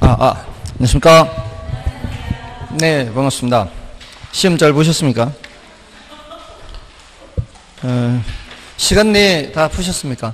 안녕하십니까? 네, 반갑습니다. 시험 잘 보셨습니까? 시간 내에 다 푸셨습니까?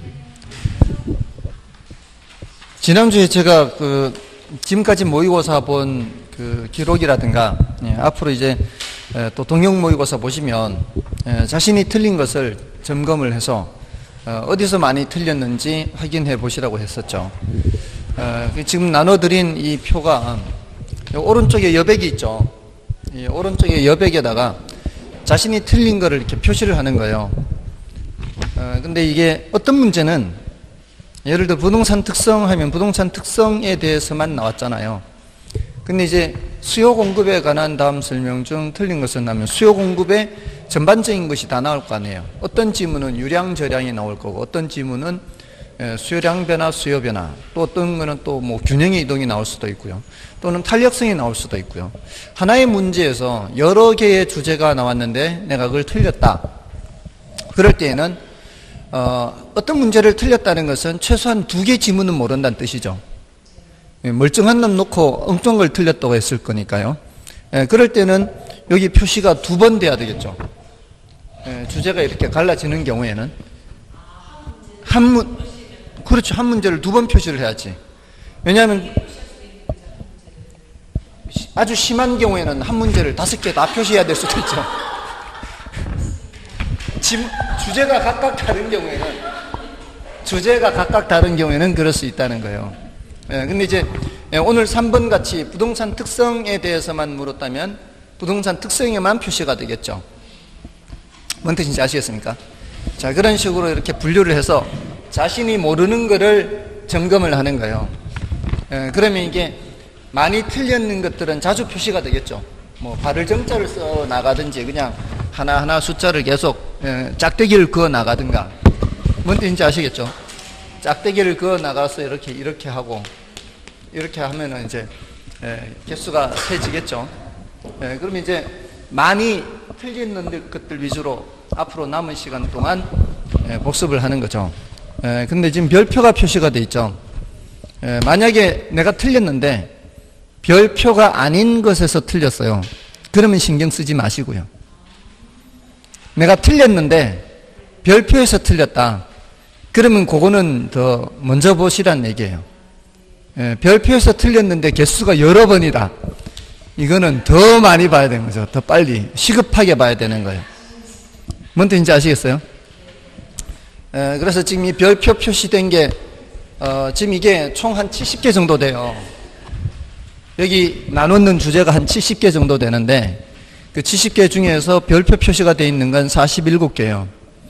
지난주에 제가 지금까지 모의고사 본 기록이라든가, 앞으로 이제 또 동영 모의고사 보시면 자신이 틀린 것을 점검을 해서 어디서 많이 틀렸는지 확인해 보시라고 했었죠. 지금 나눠드린 이 표가 오른쪽에 여백이 있죠. 이 오른쪽에 여백에다가 자신이 틀린 거를 이렇게 표시를 하는 거예요. 근데 이게 어떤 문제는 예를 들어 부동산 특성 하면 부동산 특성에 대해서만 나왔잖아요. 근데 이제 수요 공급에 관한 다음 설명 중 틀린 것은 나면 수요 공급의 전반적인 것이 다 나올 거 아니에요. 어떤 지문은 유량 저량이 나올 거고, 어떤 지문은 수요량 변화, 수요 변화, 또 어떤 거는 또 뭐 균형의 이동이 나올 수도 있고요. 또는 탄력성이 나올 수도 있고요. 하나의 문제에서 여러 개의 주제가 나왔는데 내가 그걸 틀렸다. 그럴 때에는 어떤 문제를 틀렸다는 것은 최소한 2개 지문은 모른다는 뜻이죠. 멀쩡한 놈 놓고 엉뚱한 걸 틀렸다고 했을 거니까요. 그럴 때는 여기 표시가 2번 돼야 되겠죠. 주제가 이렇게 갈라지는 경우에는 그렇죠. 한 문제를 2번 표시를 해야지. 왜냐하면 아주 심한 경우에는 한 문제를 5개 다 표시해야 될 수도 있죠. 주제가 각각 다른 경우에는 그럴 수 있다는 거예요. 근데 이제 오늘 3번 같이 부동산 특성에 대해서만 물었다면 부동산 특성에만 표시가 되겠죠. 뭔 뜻인지 아시겠습니까? 자, 그런 식으로 이렇게 분류를 해서 자신이 모르는 거를 점검을 하는 거예요. 그러면 이게 많이 틀렸는 것들은 자주 표시가 되겠죠. 뭐 발을 정자를 써 나가든지 그냥 하나하나 숫자를 계속 짝대기를 그어 나가든가. 뭔 뜻인지 아시겠죠? 짝대기를 그어 나가서 이렇게 하고 이렇게 하면은 이제 개수가 세지겠죠. 그러면 이제 많이 틀린 것들 위주로 앞으로 남은 시간 동안 복습을 하는 거죠. 근데 지금 별표가 표시가 돼 있죠. 만약에 내가 틀렸는데 별표가 아닌 것에서 틀렸어요. 그러면 신경 쓰지 마시고요. 내가 틀렸는데 별표에서 틀렸다. 그러면 그거는 더 먼저 보시란 얘기예요. 별표에서 틀렸는데 개수가 여러 번이다. 이거는 더 많이 봐야 되는 거죠. 더 빨리 시급하게 봐야 되는 거예요. 뭔 뜻인지 아시겠어요? 그래서 지금 이 별표 표시된 게 지금 이게 총 한 70개 정도 돼요. 여기 나누는 주제가 한 70개 정도 되는데 그 70개 중에서 별표 표시가 되어 있는 건 47개예요.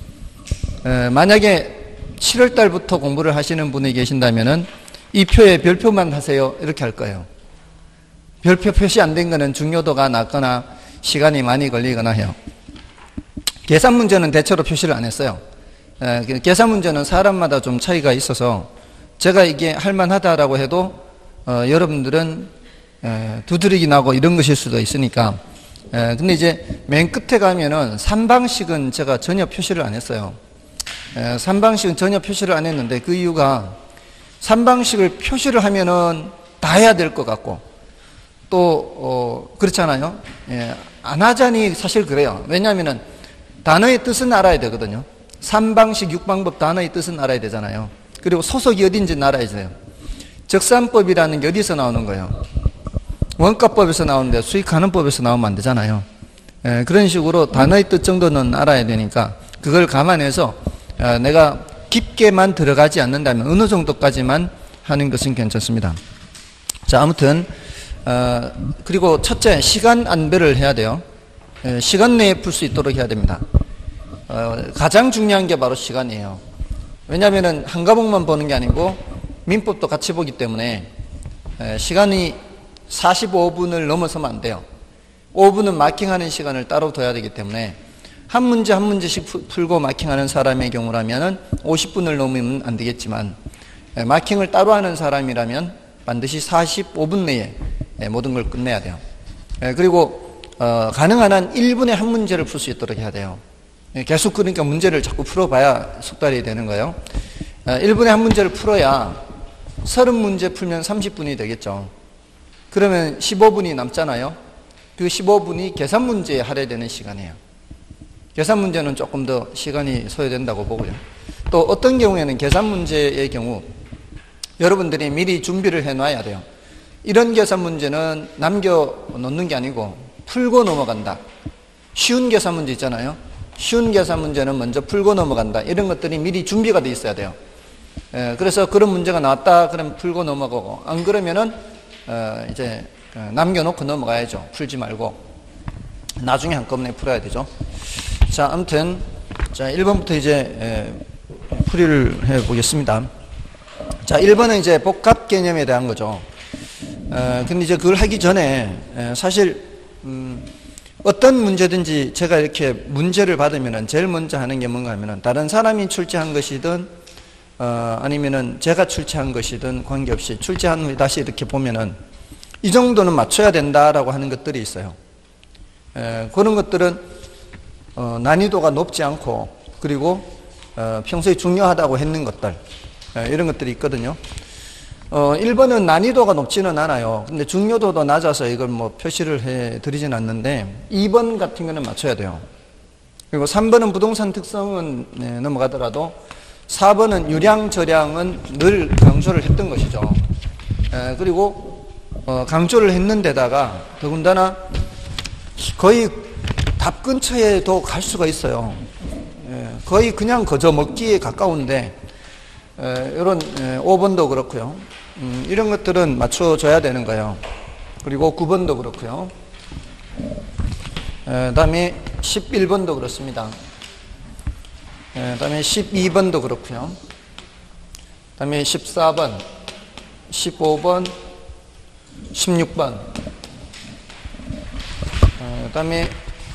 만약에 7월 달부터 공부를 하시는 분이 계신다면은 이 표에 별표만 하세요. 이렇게 할 거예요. 별표 표시 안 된 거는 중요도가 낮거나 시간이 많이 걸리거나 해요. 계산 문제는 대체로 표시를 안 했어요. 계산 문제는 사람마다 좀 차이가 있어서 제가 이게 할만하다라고 해도 여러분들은 두드러기 나고 이런 것일 수도 있으니까. 근데 이제 맨 끝에 가면은 3방식은 제가 전혀 표시를 안 했어요. 3방식은 전혀 표시를 안 했는데 그 이유가 3방식을 표시를 하면은 다 해야 될 것 같고 또 그렇잖아요. 안 하자니 사실 그래요. 왜냐하면은 단어의 뜻은 알아야 되거든요. 3방식 6방법 단어의 뜻은 알아야 되잖아요. 그리고 소속이 어딘지 알아야 돼요. 적산법이라는 게 어디서 나오는 거예요? 원가법에서 나오는데 수익하는 법에서 나오면 안 되잖아요. 그런 식으로 단어의 뜻 정도는 알아야 되니까 그걸 감안해서 내가 깊게만 들어가지 않는다면 어느 정도까지만 하는 것은 괜찮습니다. 자, 아무튼 그리고 첫째, 시간 안배를 해야 돼요. 시간 내에 풀 수 있도록 해야 됩니다. 가장 중요한 게 바로 시간이에요. 왜냐하면 한 과목만 보는 게 아니고 민법도 같이 보기 때문에 시간이 45분을 넘어서면 안 돼요. 5분은 마킹하는 시간을 따로 둬야 되기 때문에 한 문제 한 문제씩 풀고 마킹하는 사람의 경우라면 50분을 넘으면 안 되겠지만 마킹을 따로 하는 사람이라면 반드시 45분 내에 모든 걸 끝내야 돼요. 그리고 가능한 한 1분에 한 문제를 풀 수 있도록 해야 돼요. 계속 그러니까 문제를 자꾸 풀어봐야 숙달이 되는 거예요. 1분에 한 문제를 풀어야 30문제 풀면 30분이 되겠죠. 그러면 15분이 남잖아요. 그 15분이 계산 문제에 할애되는 시간이에요. 계산 문제는 조금 더 시간이 소요된다고 보고요. 또 어떤 경우에는 계산 문제의 경우 여러분들이 미리 준비를 해놔야 돼요. 이런 계산 문제는 남겨놓는 게 아니고 풀고 넘어간다. 쉬운 계산 문제 있잖아요. 쉬운 계산 문제는 먼저 풀고 넘어간다. 이런 것들이 미리 준비가 돼 있어야 돼요. 그래서 그런 문제가 나왔다 그러면 풀고 넘어가고, 안 그러면은 이제 남겨놓고 넘어가야죠. 풀지 말고 나중에 한꺼번에 풀어야 되죠. 자, 아무튼 자 1번부터 이제 풀이를 해 보겠습니다. 자, 1번은 이제 복합 개념에 대한 거죠. 근데 이제 그걸 하기 전에 사실 어떤 문제든지 제가 이렇게 문제를 받으면은 제일 먼저 하는 게 뭔가 하면은 다른 사람이 출제한 것이든 아니면은 제가 출제한 것이든 관계없이 출제한 후에 다시 이렇게 보면은 이 정도는 맞춰야 된다라고 하는 것들이 있어요. 그런 것들은 난이도가 높지 않고, 그리고 평소에 중요하다고 했는 것들, 이런 것들이 있거든요. 1번은 난이도가 높지는 않아요. 근데 중요도도 낮아서 이걸 뭐 표시를 해 드리진 않는데 2번 같은 거는 맞춰야 돼요. 그리고 3번은 부동산 특성은 넘어가더라도 4번은 유량 저량은 늘 강조를 했던 것이죠. 그리고 강조를 했는데다가 더군다나 거의 답 근처에도 갈 수가 있어요. 거의 그냥 거저 먹기에 가까운데 이런 5번도 그렇고요. 이런 것들은 맞춰줘야 되는 거예요. 그리고 9번도 그렇고요. 다음에 11번도 그렇습니다. 다음에 12번도 그렇고요. 다음에 14번, 15번, 16번, 다음에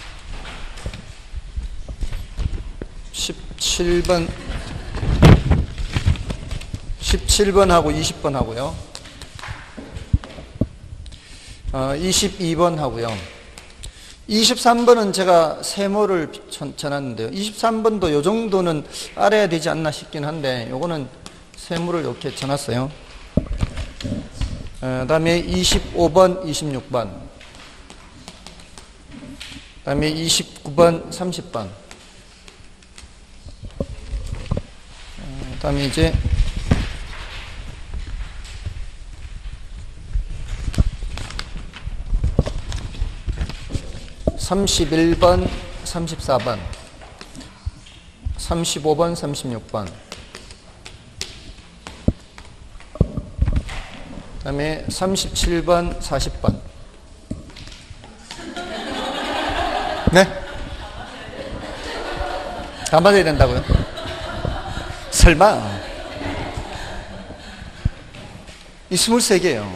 17번, 17번하고 20번 하고요. 22번 하고요. 23번은 제가 세모를 쳐놨는데요. 23번도 요 정도는 알아야 되지 않나 싶긴 한데 요거는 세모를 이렇게 쳐놨어요. 다음에 25번, 26번, 다음에 29번, 30번, 다음에 이제 31번, 34번, 35번, 36번, 그 다음에 37번, 40번. 네? 다 맞아야 된다고요? 설마? 이 23개예요.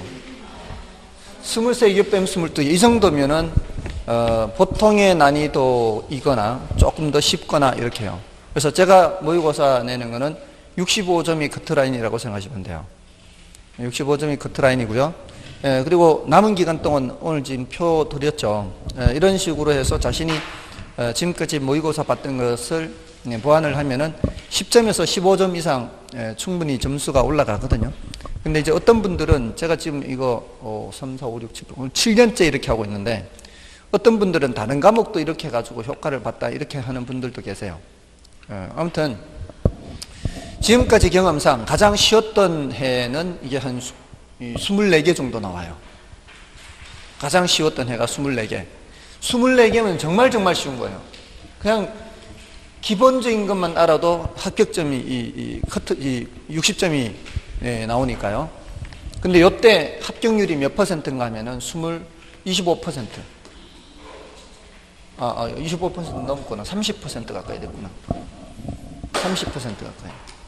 23개 빼면 22개. 이 정도면은 보통의 난이도이거나 조금 더 쉽거나 이렇게 해요. 그래서 제가 모의고사 내는 거는 65점이 커트라인이라고 생각하시면 돼요. 65점이 커트라인이고요. 그리고 남은 기간 동안 오늘 지금 표 드렸죠. 이런 식으로 해서 자신이 지금까지 모의고사 봤던 것을 보완을 하면은 10점에서 15점 이상 충분히 점수가 올라가거든요. 근데 이제 어떤 분들은 제가 지금 이거 3, 4, 5, 6, 7, 7년째 이렇게 하고 있는데 어떤 분들은 다른 과목도 이렇게 해가지고 효과를 봤다 이렇게 하는 분들도 계세요. 아무튼 지금까지 경험상 가장 쉬웠던 해는 이게 한 24개 정도 나와요. 가장 쉬웠던 해가 24개. 24개면 정말 정말 쉬운 거예요. 그냥 기본적인 것만 알아도 합격점이 60점이 나오니까요. 근데 이때 합격률이 몇 퍼센트인가 하면은 25%. 25% 넘었구나. 30% 가까이 됐구나. 30% 가까이.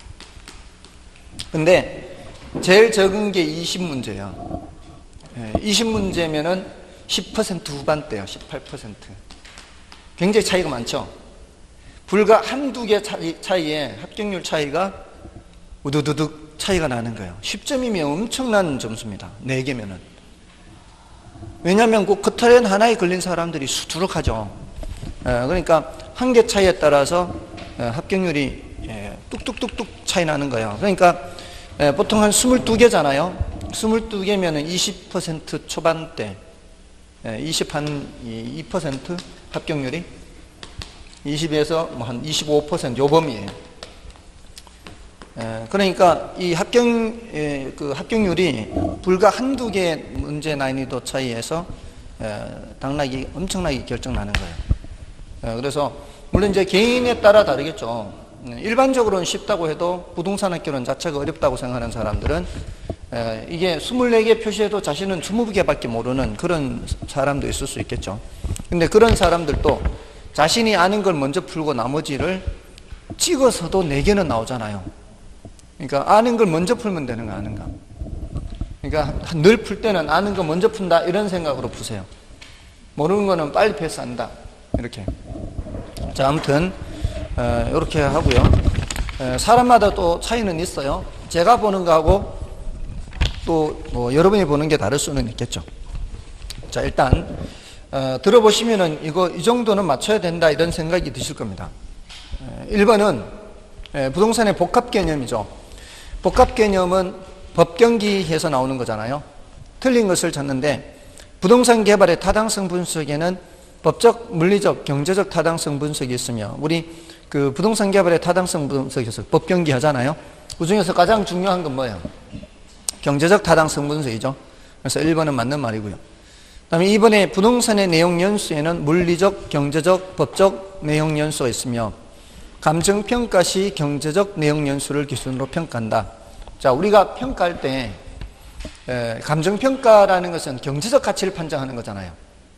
근데 제일 적은 게 20문제예요. 20문제면은 10% 후반대예요. 18%. 굉장히 차이가 많죠. 불과 한두 개 차이에 합격률 차이가 우두두둑 차이가 나는 거예요. 10점이면 엄청난 점수입니다. 4개면은. 왜냐하면 그 커트라인 하나에 걸린 사람들이 수두룩하죠. 그러니까 한 개 차이에 따라서 합격률이 뚝뚝뚝뚝 차이 나는 거예요. 그러니까 보통 한 22개잖아요. 22개면은 20% 초반대, 2% 합격률이 20에서 뭐 한 25% 요 범위예요. 그러니까 이 합격률이 불과 한두 개 문제 난이도 차이에서 당락이 엄청나게 결정나는 거예요. 그래서 물론 이제 개인에 따라 다르겠죠. 일반적으로는 쉽다고 해도 부동산 학교는 자체가 어렵다고 생각하는 사람들은 이게 24개 표시해도 자신은 20개밖에 모르는 그런 사람도 있을 수 있겠죠. 근데 그런 사람들도 자신이 아는 걸 먼저 풀고 나머지를 찍어서도 4개는 나오잖아요. 그러니까 아는 걸 먼저 풀면 되는 거 아는가. 그러니까 늘 풀 때는 아는 거 먼저 푼다 이런 생각으로 푸세요. 모르는 거는 빨리 패스한다 이렇게. 자, 아무튼 이렇게 하고요. 사람마다 또 차이는 있어요. 제가 보는 거하고 또 뭐 여러분이 보는 게 다를 수는 있겠죠. 자, 일단 들어보시면은 이거 이 정도는 맞춰야 된다 이런 생각이 드실 겁니다. 1번은 부동산의 복합 개념이죠. 복합 개념은 법경기에서 나오는 거잖아요. 틀린 것을 찾는데 부동산 개발의 타당성 분석에는 법적, 물리적, 경제적 타당성 분석이 있으며 우리 그 부동산 개발의 타당성 분석에서 법경기 하잖아요. 그 중에서 가장 중요한 건 뭐예요? 경제적 타당성 분석이죠. 그래서 1번은 맞는 말이고요. 그 다음에 2번에 부동산의 내용 연수에는 물리적, 경제적, 법적 내용 연수가 있으며 감정평가 시 경제적 내용 연수를 기준으로 평가한다. 자, 우리가 평가할 때 감정평가라는 것은 경제적 가치를 판정하는 거잖아요.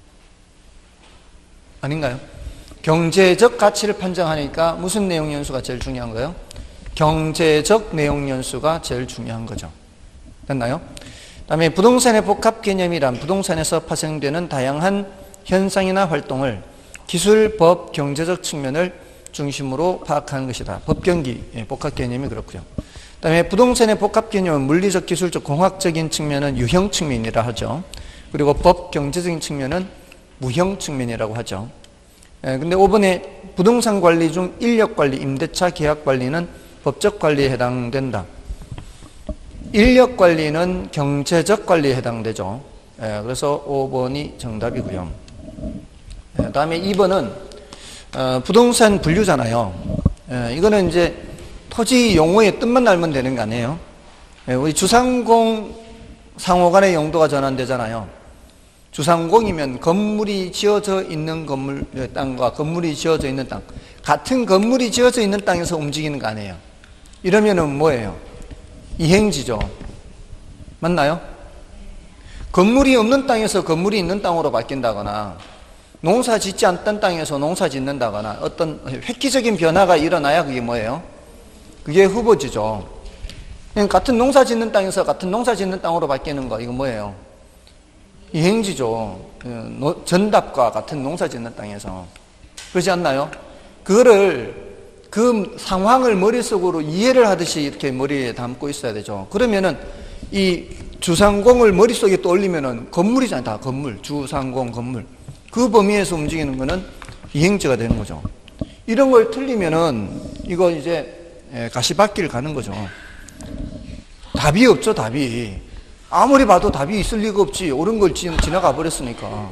아닌가요? 경제적 가치를 판정하니까 무슨 내용 연수가 제일 중요한 거예요? 경제적 내용 연수가 제일 중요한 거죠. 됐나요? 다음에 부동산의 복합 개념이란 부동산에서 파생되는 다양한 현상이나 활동을 기술, 법, 경제적 측면을 중심으로 파악하는 것이다. 법경기, 복합 개념이 그렇고요. 그 다음에 부동산의 복합 개념은 물리적, 기술적, 공학적인 측면은 유형 측면이라 하죠. 그리고 법, 경제적인 측면은 무형 측면이라고 하죠. 근데 5번에 부동산 관리 중 인력 관리, 임대차 계약 관리는 법적 관리에 해당된다. 인력 관리는 경제적 관리에 해당되죠. 그래서 5번이 정답이고요. 다음에 2번은 부동산 분류잖아요. 이거는 이제 토지 용어의 뜻만 알면 되는 거 아니에요? 우리 주상공 상호간의 용도가 전환되잖아요. 주상공이면 건물이 지어져 있는 건물 땅과 건물이 지어져 있는 땅, 같은 건물이 지어져 있는 땅에서 움직이는 거 아니에요? 이러면은 뭐예요? 이행지죠. 맞나요? 건물이 없는 땅에서 건물이 있는 땅으로 바뀐다거나 농사 짓지 않던 땅에서 농사 짓는다거나 어떤 획기적인 변화가 일어나야 그게 뭐예요? 그게 후보지죠. 같은 농사 짓는 땅에서 같은 농사 짓는 땅으로 바뀌는 거 이거 뭐예요? 이행지죠. 전답과 같은 농사 짓는 땅에서. 그렇지 않나요? 그거를 그 상황을 머릿속으로 이해를 하듯이 이렇게 머리에 담고 있어야 되죠. 그러면은 이 주상공을 머릿속에 떠올리면은 건물이잖아요. 다 건물. 주상공 건물. 그 범위에서 움직이는 거는 이행지가 되는 거죠. 이런 걸 틀리면은 이거 이제 가시밭길 가는 거죠. 답이 없죠, 답이. 아무리 봐도 답이 있을 리가 없지. 옳은 걸 지나가 버렸으니까.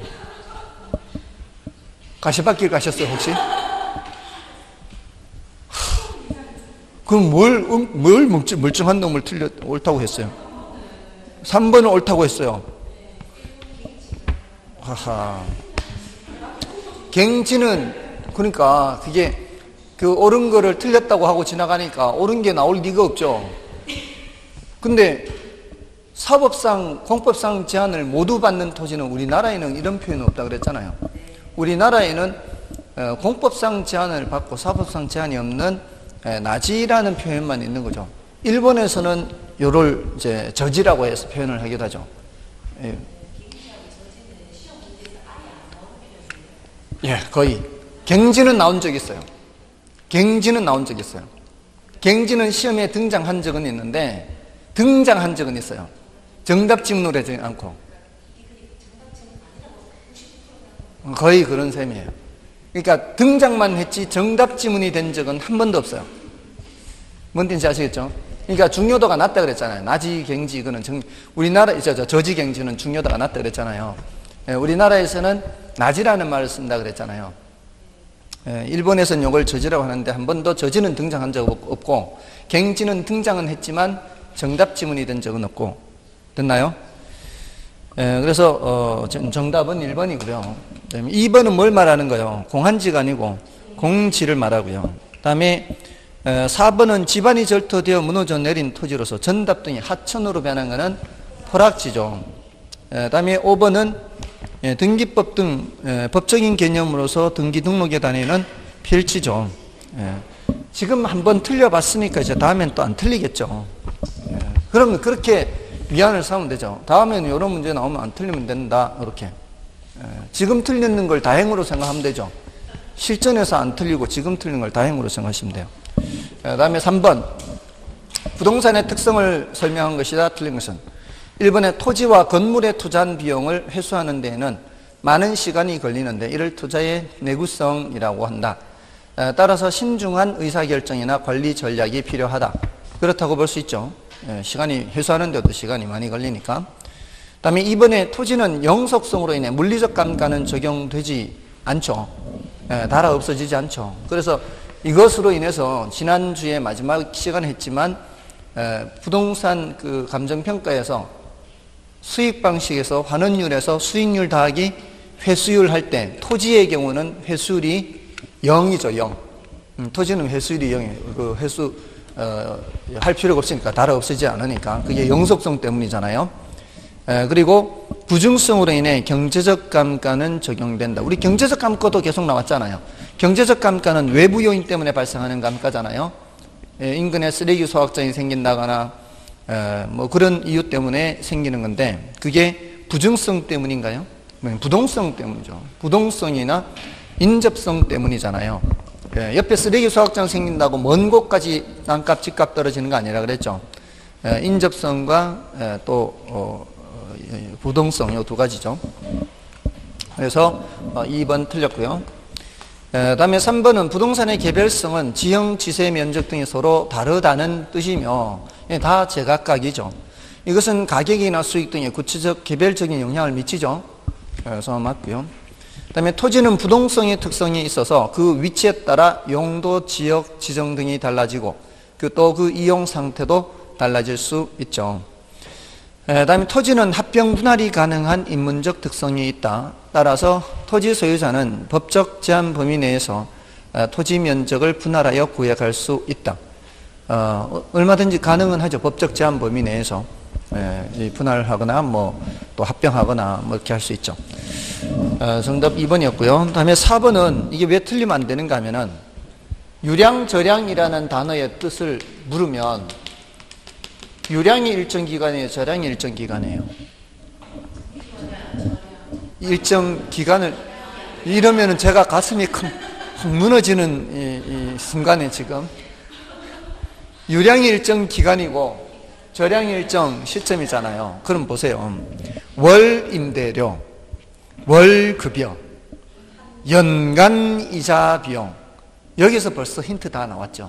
가시밭길 가셨어요, 혹시? 그럼 뭘 멀쩡한 놈을 옳다고 했어요? 3번은 옳다고 했어요. 하하. 갱지는, 그러니까, 그게, 그 옳은 거를 틀렸다고 하고 지나가니까 옳은 게 나올 리가 없죠. 근데, 사법상, 공법상 제한을 모두 받는 토지는 우리나라에는 이런 표현은 없다 그랬잖아요. 우리나라에는 공법상 제한을 받고 사법상 제한이 없는 나지라는 표현만 있는 거죠. 일본에서는 요를 이제 저지라고 해서 표현을 하기도 하죠. 예, 거의. 갱지는 나온 적이 있어요. 갱지는 나온 적이 있어요. 갱지는 시험에 등장한 적은 있는데, 등장한 적은 있어요. 정답 지문으로 하지 않고. 거의 그런 셈이에요. 그러니까 등장만 했지 정답 지문이 된 적은 한 번도 없어요. 뭔 뜻인지 아시겠죠? 그러니까 중요도가 낮다 그랬잖아요. 나지, 갱지, 이거는 우리나라, 저지, 갱지는 중요도가 낮다 그랬잖아요. 우리나라에서는 나지라는 말을 쓴다 그랬잖아요. 일본에서는 이걸 저지라고 하는데 한 번도 저지는 등장한 적 없고, 갱지는 등장은 했지만 정답 지문이 된 적은 없고, 됐나요? 그래서 정답은 1번이고요. 2번은 뭘 말하는 거예요? 공한지가 아니고 공지를 말하고요. 그다음에 4번은 지반이 절토되어 무너져 내린 토지로서 전답 등이 하천으로 변한 것은 포락지죠. 그다음에 5번은 등기법 등 법적인 개념으로서 등기 등록에 다니는 필지죠. 지금 한번 틀려봤으니까 이제 다음엔 또 안 틀리겠죠. 그러면 그렇게 위안을 삼으면 되죠. 다음에는 이런 문제 나오면 안 틀리면 된다. 이렇게. 지금 틀리는 걸 다행으로 생각하면 되죠. 실전에서 안 틀리고 지금 틀린 걸 다행으로 생각하시면 돼요. 그 다음에 3번. 부동산의 특성을 설명한 것이다. 틀린 것은 1번에 토지와 건물에 투자한 비용을 회수하는 데에는 많은 시간이 걸리는데 이를 투자의 내구성이라고 한다. 따라서 신중한 의사결정이나 관리 전략이 필요하다. 그렇다고 볼 수 있죠. 시간이 회수하는 데도 시간이 많이 걸리니까. 그 다음에 2번에 토지는 영속성으로 인해 물리적 감가는 적용되지 않죠. 달아 없어지지 않죠. 그래서 이것으로 인해서 지난주에 마지막 시간에 했지만 부동산 그 감정평가에서 수익 방식에서 환원율에서 수익률 더하기 회수율 할 때 토지의 경우는 회수율이 0이죠. 0. 토지는 회수율이 0이에요. 그 회수 할 필요가 없으니까 달아 없어지지 않으니까 그게 영속성 때문이잖아요. 그리고 부중성으로 인해 경제적 감가는 적용된다. 우리 경제적 감가도 계속 나왔잖아요. 경제적 감가는 외부 요인 때문에 발생하는 감가잖아요. 인근에 쓰레기 소각장이 생긴다거나 뭐 그런 이유 때문에 생기는 건데 그게 부중성 때문인가요? 부동성 때문이죠. 부동성이나 인접성 때문이잖아요. 옆에 쓰레기 소각장 생긴다고 먼 곳까지 땅값, 집값 떨어지는 거 아니라 그랬죠. 인접성과 또 부동성 이 두 가지죠. 그래서 2번 틀렸고요. 다음에 3번은 부동산의 개별성은 지형, 지세, 면적 등이 서로 다르다는 뜻이며 다 제각각이죠. 이것은 가격이나 수익 등의 구체적 개별적인 영향을 미치죠. 그래서 맞고요. 그다음에 토지는 부동성의 특성이 있어서 그 위치에 따라 용도, 지역, 지정 등이 달라지고 또 그 이용 상태도 달라질 수 있죠. 그다음에 토지는 합병 분할이 가능한 인문적 특성이 있다. 따라서 토지 소유자는 법적 제한 범위 내에서 토지 면적을 분할하여 구획할 수 있다. 얼마든지 가능은 하죠. 법적 제한 범위 내에서 분할하거나 뭐 또 합병하거나 뭐 이렇게 할 수 있죠. 정답 2번이었고요. 다음에 4번은 이게 왜 틀리면 안 되는가 하면은 유량, 절량이라는 단어의 뜻을 물으면 유량이 일정 기간이에요, 절량이 일정 기간이에요? 일정 기간을 이러면은 제가 가슴이 확 무너지는 이 순간에 지금 유량이 일정 기간이고 절량이 일정 시점이잖아요. 그럼 보세요. 월 임대료, 월 급여, 연간 이자 비용. 여기서 벌써 힌트 다 나왔죠.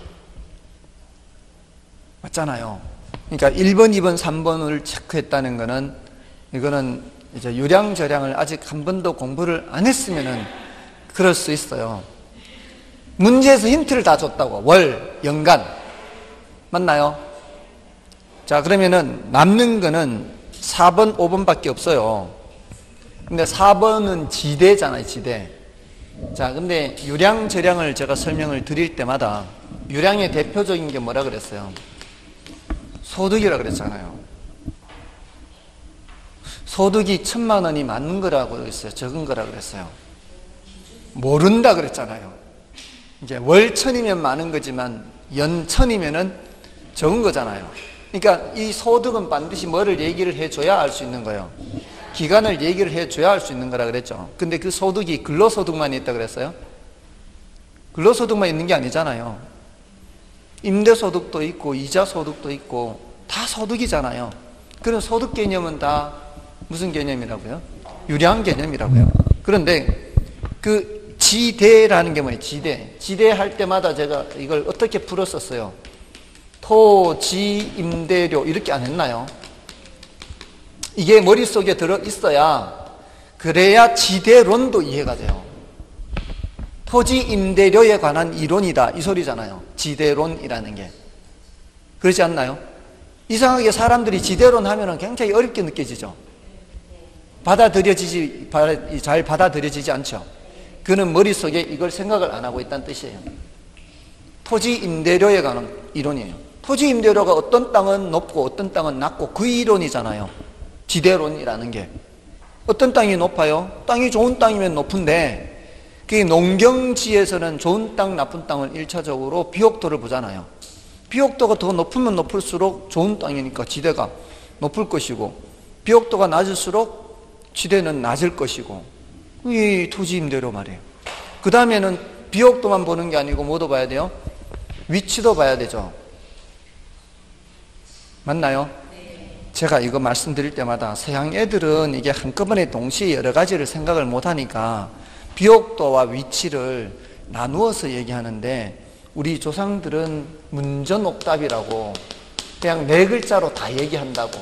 맞잖아요. 그러니까 1번, 2번, 3번을 체크했다는 거는 이거는 이제 유량, 절량을 아직 한 번도 공부를 안 했으면은 그럴 수 있어요. 문제에서 힌트를 다 줬다고. 월, 연간. 맞나요? 자, 그러면은 남는 거는 4번, 5번밖에 없어요. 근데 4번은 지대잖아요, 지대. 자, 근데 유량, 절량을 제가 설명을 드릴 때마다 유량의 대표적인 게 뭐라 그랬어요? 소득이라 그랬잖아요. 소득이 1,000만 원이 많은 거라고 그랬어요? 적은 거라 그랬어요? 모른다 그랬잖아요. 이제 월 1,000이면 많은 거지만 연 1,000이면은 적은 거잖아요. 그러니까 이 소득은 반드시 뭐를 얘기를 해줘야 알 수 있는 거예요. 기간을 얘기를 해줘야 알 수 있는 거라 그랬죠. 근데 그 소득이 근로소득만 있다 그랬어요? 근로소득만 있는 게 아니잖아요. 임대소득도 있고 이자소득도 있고 다 소득이잖아요. 그런 소득 개념은 다 무슨 개념이라고요? 유량 개념이라고요. 그런데 그 지대라는 게 뭐예요? 지대. 지대 할 때마다 제가 이걸 어떻게 풀었었어요? 토지, 임대료 이렇게 안 했나요? 이게 머릿속에 들어 있어야 그래야 지대론도 이해가 돼요. 토지, 임대료에 관한 이론이다 이 소리잖아요. 지대론이라는 게. 그렇지 않나요? 이상하게 사람들이 지대론 하면은 굉장히 어렵게 느껴지죠. 잘 받아들여지지 않죠. 그는 머릿속에 이걸 생각을 안 하고 있다는 뜻이에요. 토지 임대료에 관한 이론이에요. 토지 임대료가 어떤 땅은 높고 어떤 땅은 낮고 그 이론이잖아요. 지대론이라는 게. 어떤 땅이 높아요? 땅이 좋은 땅이면 높은데 그 농경지에서는 좋은 땅, 나쁜 땅을 1차적으로 비옥도를 보잖아요. 비옥도가 더 높으면 높을수록 좋은 땅이니까 지대가 높을 것이고 비옥도가 낮을수록 지대는 낮을 것이고 이 토지 임대료 말이에요. 그 다음에는 비옥도만 보는 게 아니고 뭐도 봐야 돼요? 위치도 봐야 되죠. 맞나요? 제가 이거 말씀드릴 때마다 서양 애들은 이게 한꺼번에 동시에 여러 가지를 생각을 못하니까 비옥도와 위치를 나누어서 얘기하는데 우리 조상들은 문전옥답이라고 그냥 네 글자로 다 얘기한다고.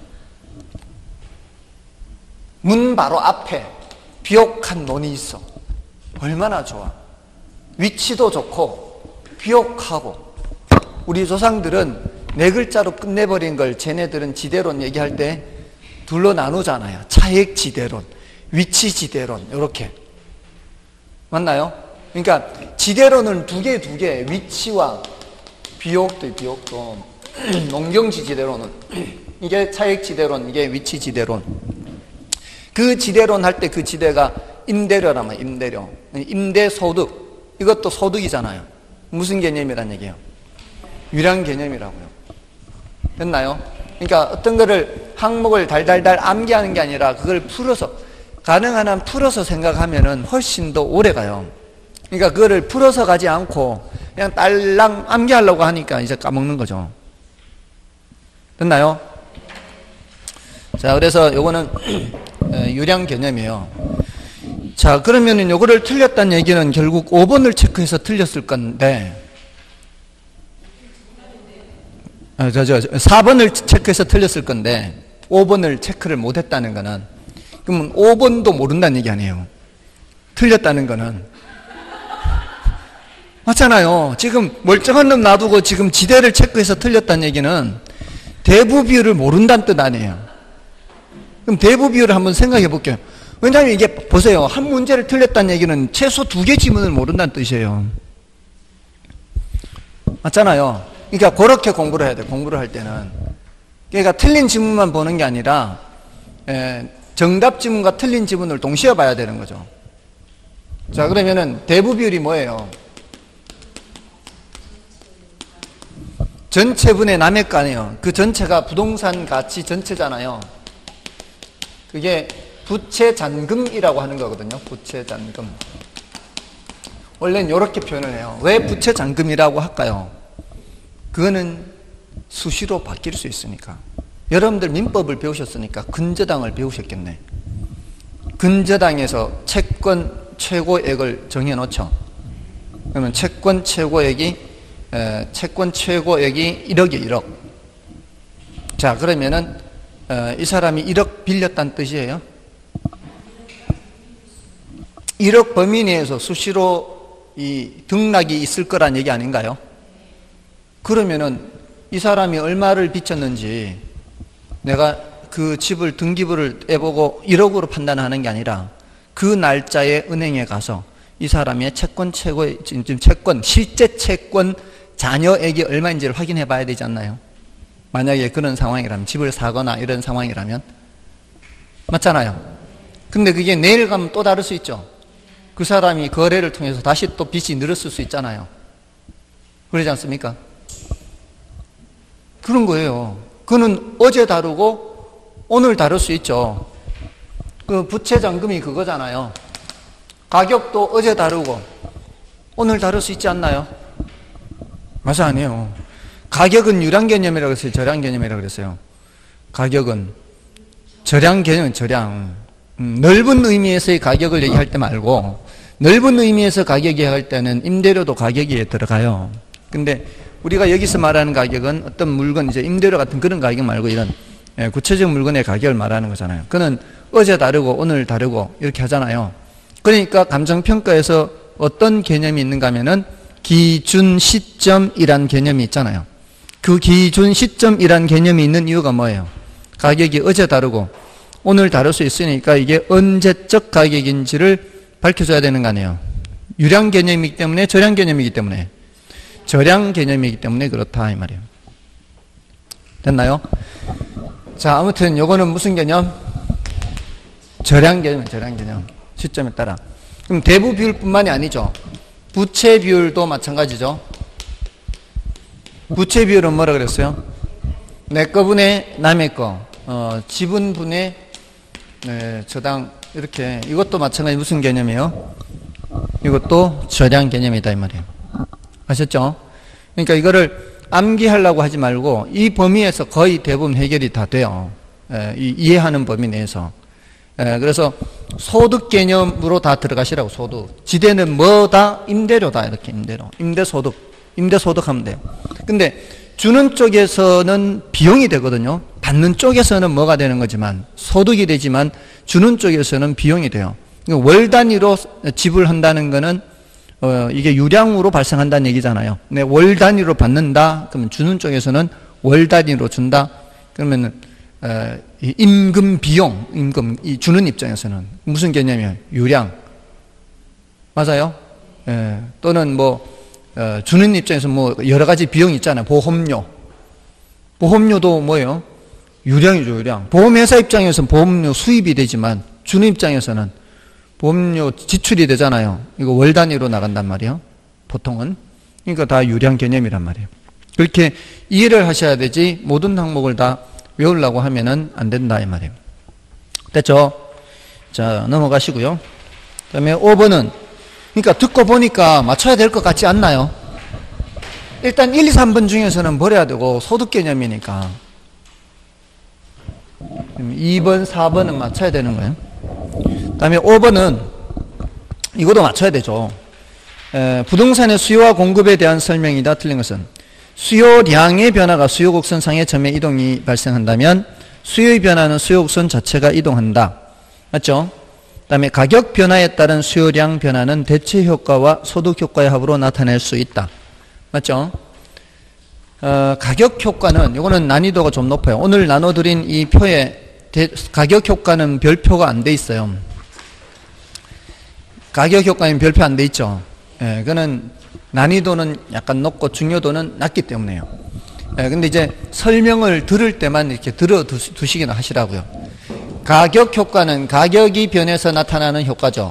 문 바로 앞에 비옥한 논이 있어. 얼마나 좋아. 위치도 좋고 비옥하고. 우리 조상들은 네 글자로 끝내버린 걸 쟤네들은 지대론 얘기할 때 둘로 나누잖아요. 차액지대론, 위치지대론 이렇게. 맞나요? 그러니까 지대론은 두 개, 위치와 비옥도 농경지지대론은 이게 차액지대론, 이게 위치지대론. 그 지대론 할 때 그 지대가 임대료라면 임대료, 임대소득, 이것도 소득이잖아요. 무슨 개념이란 얘기예요? 유량 개념이라고요. 됐나요? 그러니까 어떤 거를 항목을 달달달 암기하는 게 아니라 그걸 풀어서 가능한 한 풀어서 생각하면은 훨씬 더 오래 가요. 그러니까 그거를 풀어서 가지 않고 그냥 딸랑 암기하려고 하니까 이제 까먹는 거죠. 됐나요? 자, 그래서 요거는 유량 개념이에요. 자, 그러면은 요거를 틀렸다는 얘기는 결국 5번을 체크해서 틀렸을 건데 4번을 체크해서 틀렸을 건데 5번을 체크를 못했다는 거는 그러면 5번도 모른다는 얘기 아니에요. 틀렸다는 거는. 맞잖아요. 지금 멀쩡한 놈 놔두고 지금 지대를 체크해서 틀렸다는 얘기는 대부 비율을 모른다는 뜻 아니에요. 그럼 대부 비율을 한번 생각해 볼게요. 왜냐하면 이게 보세요. 한 문제를 틀렸다는 얘기는 최소 2개 지문을 모른다는 뜻이에요. 맞잖아요. 그러니까 그렇게 공부를 해야 돼. 공부를 할 때는. 그러니까 틀린 지문만 보는 게 아니라 정답 지문과 틀린 지문을 동시에 봐야 되는 거죠. 자, 그러면은 대부 비율이 뭐예요? 전체분의 남의 거 아니에요. 그 전체가 부동산 가치 전체잖아요. 그게 부채 잔금이라고 하는 거거든요. 부채 잔금. 원래는 이렇게 표현을 해요. 왜 부채 잔금이라고 할까요? 그거는 수시로 바뀔 수 있으니까. 여러분들 민법을 배우셨으니까 근저당을 배우셨겠네. 근저당에서 채권 최고액을 정해놓죠. 그러면 채권 최고액이 1억에 1억. 자, 그러면은 이 사람이 1억 빌렸다는 뜻이에요. 1억 범위 내에서 수시로 이 등락이 있을 거란 얘기 아닌가요? 그러면은 이 사람이 얼마를 빚졌는지 내가 그 집을 등기부를 떼보고 1억으로 판단하는 게 아니라 그 날짜에 은행에 가서 이 사람의 채권 최고의 지금 채권 실제 채권 잔여액이 얼마인지를 확인해 봐야 되지 않나요? 만약에 그런 상황이라면 집을 사거나 이런 상황이라면 맞잖아요. 근데 그게 내일 가면 또 다를 수 있죠. 그 사람이 거래를 통해서 다시 또 빚이 늘었을 수 있잖아요. 그러지 않습니까? 그런 거예요. 그는 어제 다루고 오늘 다룰 수 있죠. 그 부채 잔금이 그거잖아요. 가격도 어제 다루고 오늘 다룰 수 있지 않나요? 맞아, 아니에요. 가격은 유량 개념이라고 했어요? 절량 개념이라고 그랬어요? 가격은 절량 개념은 절량. 넓은 의미에서의 가격을 얘기할 때 말고 넓은 의미에서 가격이 할 때는 임대료도 가격에 들어가요. 근데 우리가 여기서 말하는 가격은 어떤 물건, 이제 임대료 같은 그런 가격 말고 이런 구체적 물건의 가격을 말하는 거잖아요. 그는 어제 다르고 오늘 다르고 이렇게 하잖아요. 그러니까 감정평가에서 어떤 개념이 있는가 하면은 기준 시점이란 개념이 있잖아요. 그 기준 시점이란 개념이 있는 이유가 뭐예요? 가격이 어제 다르고 오늘 다를 수 있으니까 이게 언제적 가격인지를 밝혀줘야 되는 거 아니에요. 유량 개념이기 때문에, 저량 개념이기 때문에, 저량 개념이기 때문에 그렇다 이 말이에요. 됐나요? 자, 아무튼 요거는 무슨 개념? 저량 개념, 저량 개념. 시점에 따라. 그럼 대부 비율뿐만이 아니죠. 부채 비율도 마찬가지죠. 부채 비율은 뭐라 그랬어요? 내 거분의 남의 거, 지분분의 저당, 이렇게. 이것도 마찬가지 무슨 개념이에요? 이것도 저량 개념이다 이 말이에요. 아셨죠? 그러니까 이거를 암기하려고 하지 말고 이 범위에서 거의 대부분 해결이 다 돼요. 이해하는 범위 내에서. 그래서 소득 개념으로 다 들어가시라고. 소득. 지대는 뭐다? 임대료다. 이렇게 임대료. 임대소득. 임대소득 하면 돼요. 근데 주는 쪽에서는 비용이 되거든요. 받는 쪽에서는 뭐가 되는 거지만, 소득이 되지만 주는 쪽에서는 비용이 돼요. 월 단위로 지불한다는 거는 이게 유량으로 발생한다는 얘기잖아요. 네, 월 단위로 받는다. 그러면 주는 쪽에서는 월 단위로 준다. 그러면은 임금 비용, 임금 이 주는 입장에서는 무슨 개념이에요? 유량. 맞아요? 또는 뭐 주는 입장에서 뭐 여러 가지 비용이 있잖아요. 보험료. 보험료도 뭐예요? 유량이죠, 유량. 보험회사 입장에서는 보험료 수입이 되지만 주는 입장에서는 보험료 지출이 되잖아요. 이거 월 단위로 나간단 말이에요. 보통은. 그러니까 다 유량 개념이란 말이에요. 그렇게 이해를 하셔야 되지 모든 항목을 다 외우려고 하면은 안 된다 이 말이에요. 됐죠? 자, 넘어가시고요. 그 다음에 5번은 그러니까 듣고 보니까 맞춰야 될 것 같지 않나요? 일단 1, 2, 3번 중에서는 버려야 되고 소득 개념이니까 2번, 4번은 맞춰야 되는 거예요. 그 다음에 5번은 이것도 맞춰야 되죠. 부동산의 수요와 공급에 대한 설명이다. 틀린 것은 수요량의 변화가 수요 곡선상의 점의 이동이 발생한다면 수요의 변화는 수요 곡선 자체가 이동한다. 맞죠? 그 다음에 가격 변화에 따른 수요량 변화는 대체 효과와 소득 효과의 합으로 나타낼 수 있다. 맞죠? 가격 효과는 이거는 난이도가 좀 높아요. 오늘 나눠드린 이 표에 가격 효과는 별표가 안 돼 있어요. 가격 효과는 별표 안 돼 있죠. 그거는 난이도는 약간 높고 중요도는 낮기 때문에요. 근데 이제 설명을 들을 때만 이렇게 들어두시기나 하시라고요. 가격 효과는 가격이 변해서 나타나는 효과죠.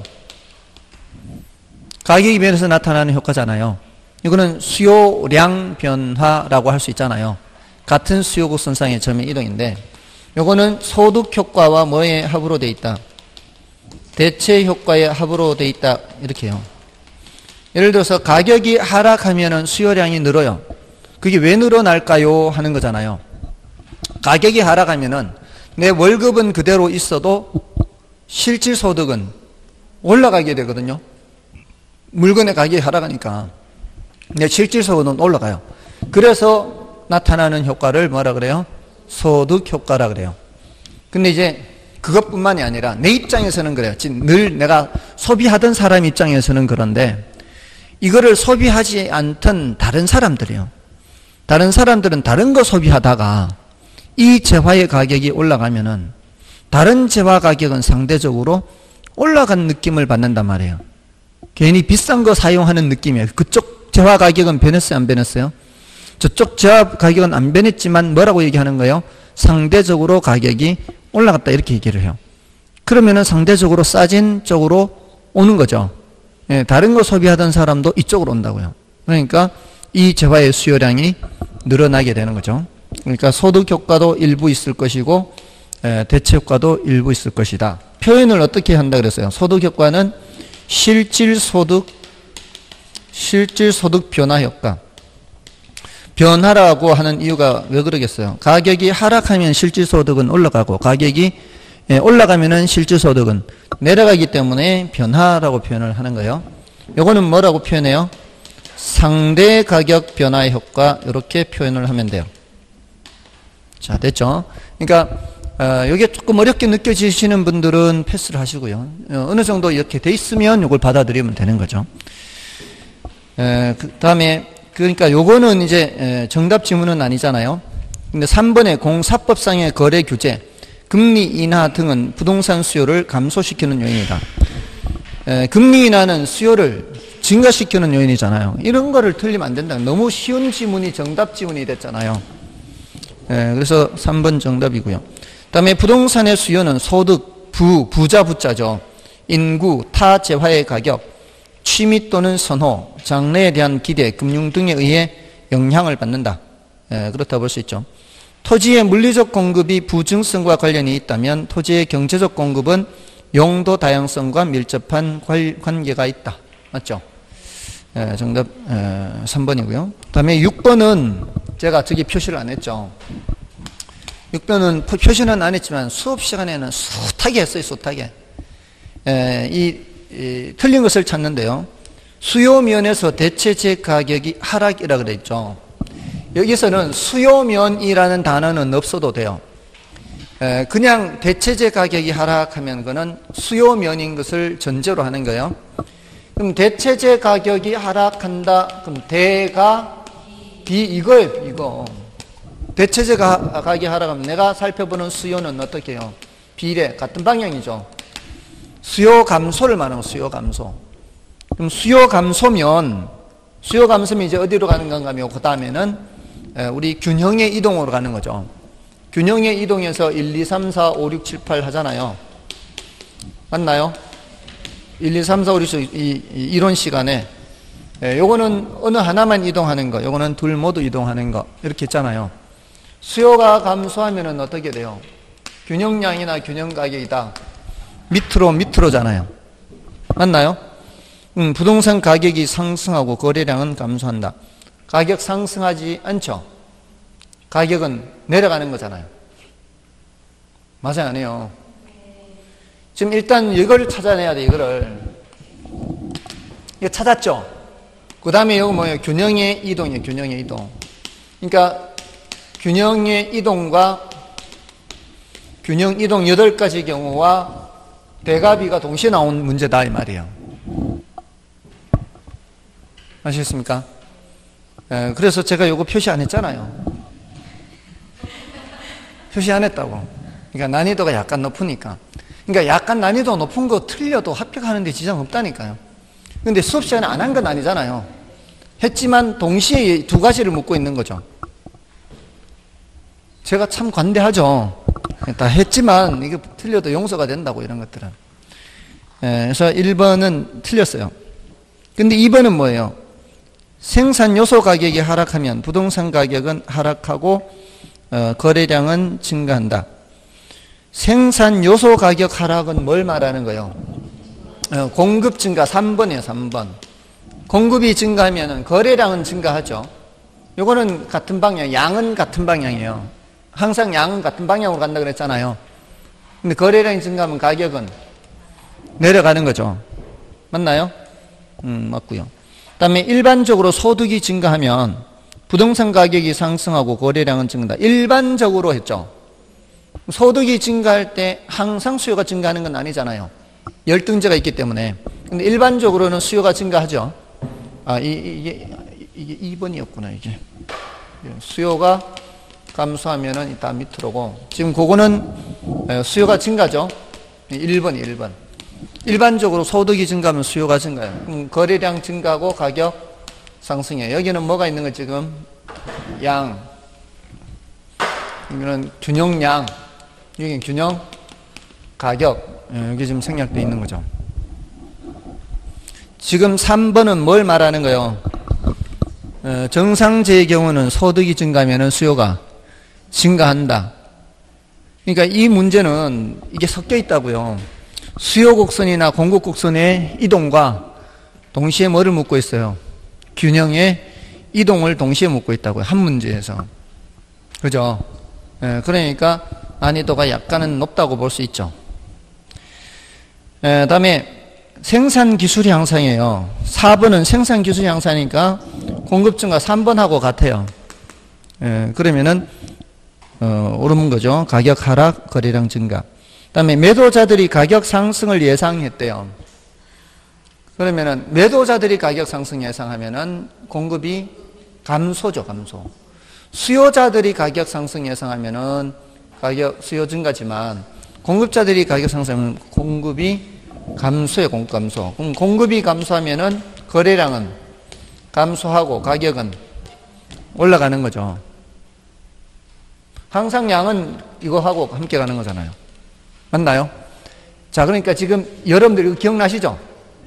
가격이 변해서 나타나는 효과잖아요. 이거는 수요량 변화라고 할 수 있잖아요. 같은 수요 곡선상의 점의 이동인데 요거는 소득 효과와 뭐의 합으로 돼 있다? 대체 효과의 합으로 돼 있다. 이렇게요. 예를 들어서 가격이 하락하면은 수요량이 늘어요. 그게 왜 늘어날까요? 하는 거잖아요. 가격이 하락하면은 내 월급은 그대로 있어도 실질 소득은 올라가게 되거든요. 물건의 가격이 하락하니까 내 실질 소득은 올라가요. 그래서 나타나는 효과를 뭐라 그래요? 소득 효과라 그래요. 근데 이제 그것뿐만이 아니라 내 입장에서는 그래요. 늘 내가 소비하던 사람 입장에서는 그런데 이거를 소비하지 않던 다른 사람들이요. 다른 사람들은 다른 거 소비하다가 이 재화의 가격이 올라가면은 다른 재화 가격은 상대적으로 올라간 느낌을 받는단 말이에요. 괜히 비싼 거 사용하는 느낌이에요. 그쪽 재화 가격은 변했어요, 안 변했어요? 저쪽 재화 가격은 안 변했지만 뭐라고 얘기하는 거예요? 상대적으로 가격이 올라갔다 이렇게 얘기를 해요. 그러면은 상대적으로 싸진 쪽으로 오는 거죠. 다른 거 소비하던 사람도 이쪽으로 온다고요. 그러니까 이 재화의 수요량이 늘어나게 되는 거죠. 그러니까 소득 효과도 일부 있을 것이고 대체 효과도 일부 있을 것이다. 표현을 어떻게 한다 그랬어요? 소득 효과는 실질 소득 변화 효과. 변화라고 하는 이유가 왜 그러겠어요? 가격이 하락하면 실질 소득은 올라가고 가격이 올라가면은 실질 소득은 내려가기 때문에 변화라고 표현을 하는 거예요. 요거는 뭐라고 표현해요? 상대 가격 변화의 효과 이렇게 표현을 하면 돼요. 자, 됐죠? 그러니까 이게 조금 어렵게 느껴지시는 분들은 패스를 하시고요. 어느 정도 이렇게 돼 있으면 이걸 받아들이면 되는 거죠. 그 다음에 그러니까 요거는 이제 정답 지문은 아니잖아요. 근데 3번의 공사법상의 거래 규제, 금리 인하 등은 부동산 수요를 감소시키는 요인이다. 금리 인하는 수요를 증가시키는 요인이잖아요. 이런 거를 틀리면 안 된다. 너무 쉬운 지문이 정답 지문이 됐잖아요. 그래서 3번 정답이고요. 그다음에 부동산의 수요는 소득, 부자 부자죠. 인구, 타 재화의 가격, 취미 또는 선호, 장래에 대한 기대, 금융 등에 의해 영향을 받는다. 그렇다 볼 수 있죠. 토지의 물리적 공급이 부증성과 관련이 있다면 토지의 경제적 공급은 용도 다양성과 밀접한 관계가 있다. 맞죠? 정답 3번이고요. 그 다음에 6번은 제가 저기 표시를 안 했죠. 6번은 표시는 안 했지만 수업 시간에는 숱하게 했어요. 숱하게. 틀린 것을 찾는데요. 수요면에서 대체재 가격이 하락이라고 그래 있죠. 여기서는 수요면이라는 단어는 없어도 돼요. 그냥 대체재 가격이 하락하면 그거는 수요면인 것을 전제로 하는 거예요. 그럼 대체재 가격이 하락한다. 그럼 대가 비 이거예요. 이거. 대체재 가격이 하락하면 내가 살펴보는 수요는 어떻게 해요? 비례 같은 방향이죠. 수요 감소를 말하는 거예요. 수요 감소. 그럼 수요 감소면 이제 어디로 가는 건가 하면 그 다음에는 우리 균형의 이동으로 가는 거죠. 균형의 이동에서 1, 2, 3, 4, 5, 6, 7, 8 하잖아요. 맞나요? 1, 2, 3, 4, 5, 6, 7 이론 시간에 요거는 어느 하나만 이동하는 거, 요거는 둘 모두 이동하는 거 이렇게 있잖아요. 수요가 감소하면은 어떻게 돼요? 균형량이나 균형가격이다. 밑으로잖아요. 맞나요? 부동산 가격이 상승하고 거래량은 감소한다. 가격 상승하지 않죠? 가격은 내려가는 거잖아요. 맞아요, 안 해요? 지금 일단 이걸 찾아내야 돼, 이거를. 이거 찾았죠? 그 다음에 이거 뭐예요? 균형의 이동이에요, 균형의 이동. 그러니까, 균형의 이동과 균형 이동 8가지 경우와 대가비가 동시에 나온 문제다, 이 말이에요. 아시겠습니까? 그래서 제가 이거 표시 안 했잖아요. 표시 안 했다고. 그러니까 난이도가 약간 높으니까. 그러니까 약간 난이도 높은 거 틀려도 합격하는데 지장 없다니까요. 근데 수업 시간에 안 한 건 아니잖아요. 했지만 동시에 두 가지를 묻고 있는 거죠. 제가 참 관대하죠. 다 했지만 이게 틀려도 용서가 된다고 이런 것들은. 그래서 1번은 틀렸어요. 근데 2번은 뭐예요? 생산 요소 가격이 하락하면 부동산 가격은 하락하고 거래량은 증가한다. 생산 요소 가격 하락은 뭘 말하는 거예요? 공급 증가 3번이에요. 3번. 공급이 증가하면 거래량은 증가하죠. 요거는 같은 방향, 양은 같은 방향이에요. 항상 양은 같은 방향으로 간다 그랬잖아요. 근데 거래량이 증가하면 가격은 내려가는 거죠. 맞나요? 맞고요. 그다음에 일반적으로 소득이 증가하면 부동산 가격이 상승하고 거래량은 증가한다. 일반적으로 했죠. 소득이 증가할 때 항상 수요가 증가하는 건 아니잖아요. 열등제가 있기 때문에. 근데 일반적으로는 수요가 증가하죠. 이게 2번이었구나, 이게. 수요가 감소하면은 이따 밑으로고. 지금 그거는 수요가 증가죠. 1번. 일반적으로 소득이 증가하면 수요가 증가해요. 거래량 증가하고 가격 상승해요. 여기는 뭐가 있는 거 지금? 양. 여기는 균형량. 여기는 균형 가격. 여기 지금 생략되어 있는 거죠. 지금 3번은 뭘 말하는 거예요? 정상제의 경우는 소득이 증가하면 수요가 증가한다. 그러니까 이 문제는 이게 섞여 있다고요. 수요 곡선이나 공급 곡선의 이동과 동시에 뭐를 묻고 있어요? 균형의 이동을 동시에 묻고 있다고요. 한 문제에서. 그죠? 그러니까 난이도가 약간은 높다고 볼 수 있죠. 다음에 생산 기술 향상이에요. 4번은 생산 기술 향상이니까 공급 증가 3번하고 같아요. 예, 그러면은 오르는 거죠. 가격 하락, 거래량 증가. 그다음에 매도자들이 가격 상승을 예상했대요. 그러면은 매도자들이 가격 상승 예상하면은 공급이 감소죠, 감소. 수요자들이 가격 상승 예상하면은 가격 수요 증가지만 공급자들이 가격 상승하면 공급이 감소예요, 공급 감소. 그럼 공급이 감소하면은 거래량은 감소하고 가격은 올라가는 거죠. 항상 양은 이거하고 함께 가는 거잖아요. 맞나요? 자, 그러니까 지금 여러분들 이거 기억나시죠?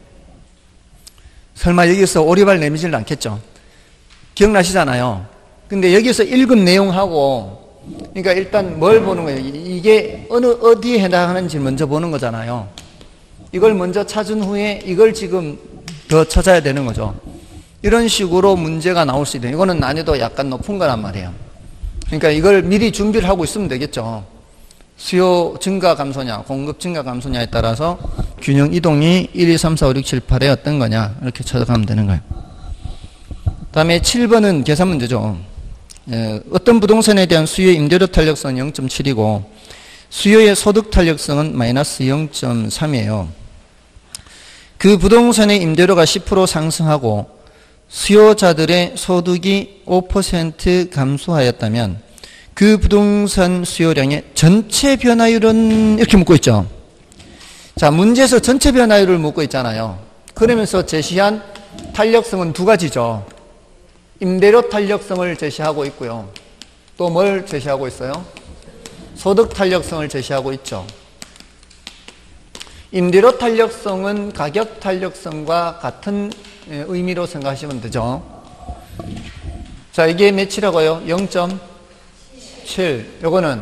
설마 여기서 오리발 내미질 않겠죠? 기억나시잖아요. 근데 여기서 읽은 내용하고, 그러니까 일단 뭘 보는 거예요? 이게 어디에 해당하는지 먼저 보는 거잖아요. 이걸 먼저 찾은 후에 이걸 지금 더 찾아야 되는 거죠. 이런 식으로 문제가 나올 수 있어요. 이거는 난이도 약간 높은 거란 말이에요. 그러니까 이걸 미리 준비를 하고 있으면 되겠죠. 수요 증가 감소냐, 공급 증가 감소냐에 따라서 균형 이동이 1, 2, 3, 4, 5, 6, 7, 8에 어떤 거냐 이렇게 찾아가면 되는 거예요. 그 다음에 7번은 계산 문제죠. 어떤 부동산에 대한 수요의 임대료 탄력성은 0.7이고 수요의 소득 탄력성은 마이너스 0.3이에요. 그 부동산의 임대료가 10% 상승하고 수요자들의 소득이 5% 감소하였다면 그 부동산 수요량의 전체 변화율은 이렇게 묻고 있죠. 자, 문제에서 전체 변화율을 묻고 있잖아요. 그러면서 제시한 탄력성은 두 가지죠. 임대료 탄력성을 제시하고 있고요. 또 뭘 제시하고 있어요? 소득 탄력성을 제시하고 있죠. 임대료 탄력성은 가격 탄력성과 같은 의미로 생각하시면 되죠. 자, 이게 몇이라고요? 0.7. 요거는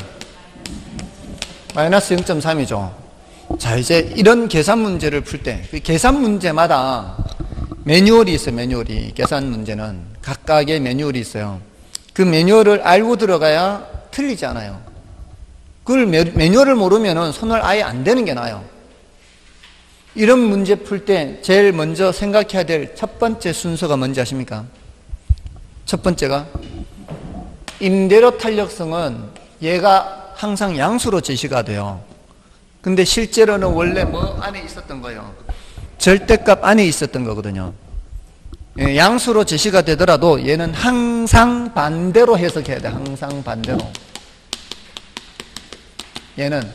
마이너스 0.3이죠. 자, 이제 이런 계산 문제를 풀 때, 그 계산 문제마다 매뉴얼이 있어요, 매뉴얼이. 계산 문제는 각각의 매뉴얼이 있어요. 그 매뉴얼을 알고 들어가야 틀리지 않아요. 그걸 매뉴얼을 모르면 손을 아예 안 대는 게 나아요. 이런 문제 풀 때 제일 먼저 생각해야 될 첫 번째 순서가 뭔지 아십니까? 첫 번째가 임대료 탄력성은 얘가 항상 양수로 제시가 돼요. 근데 실제로는 원래 뭐 안에 있었던 거예요? 절대값 안에 있었던 거거든요. 양수로 제시가 되더라도 얘는 항상 반대로 해석해야 돼. 항상 반대로. 얘는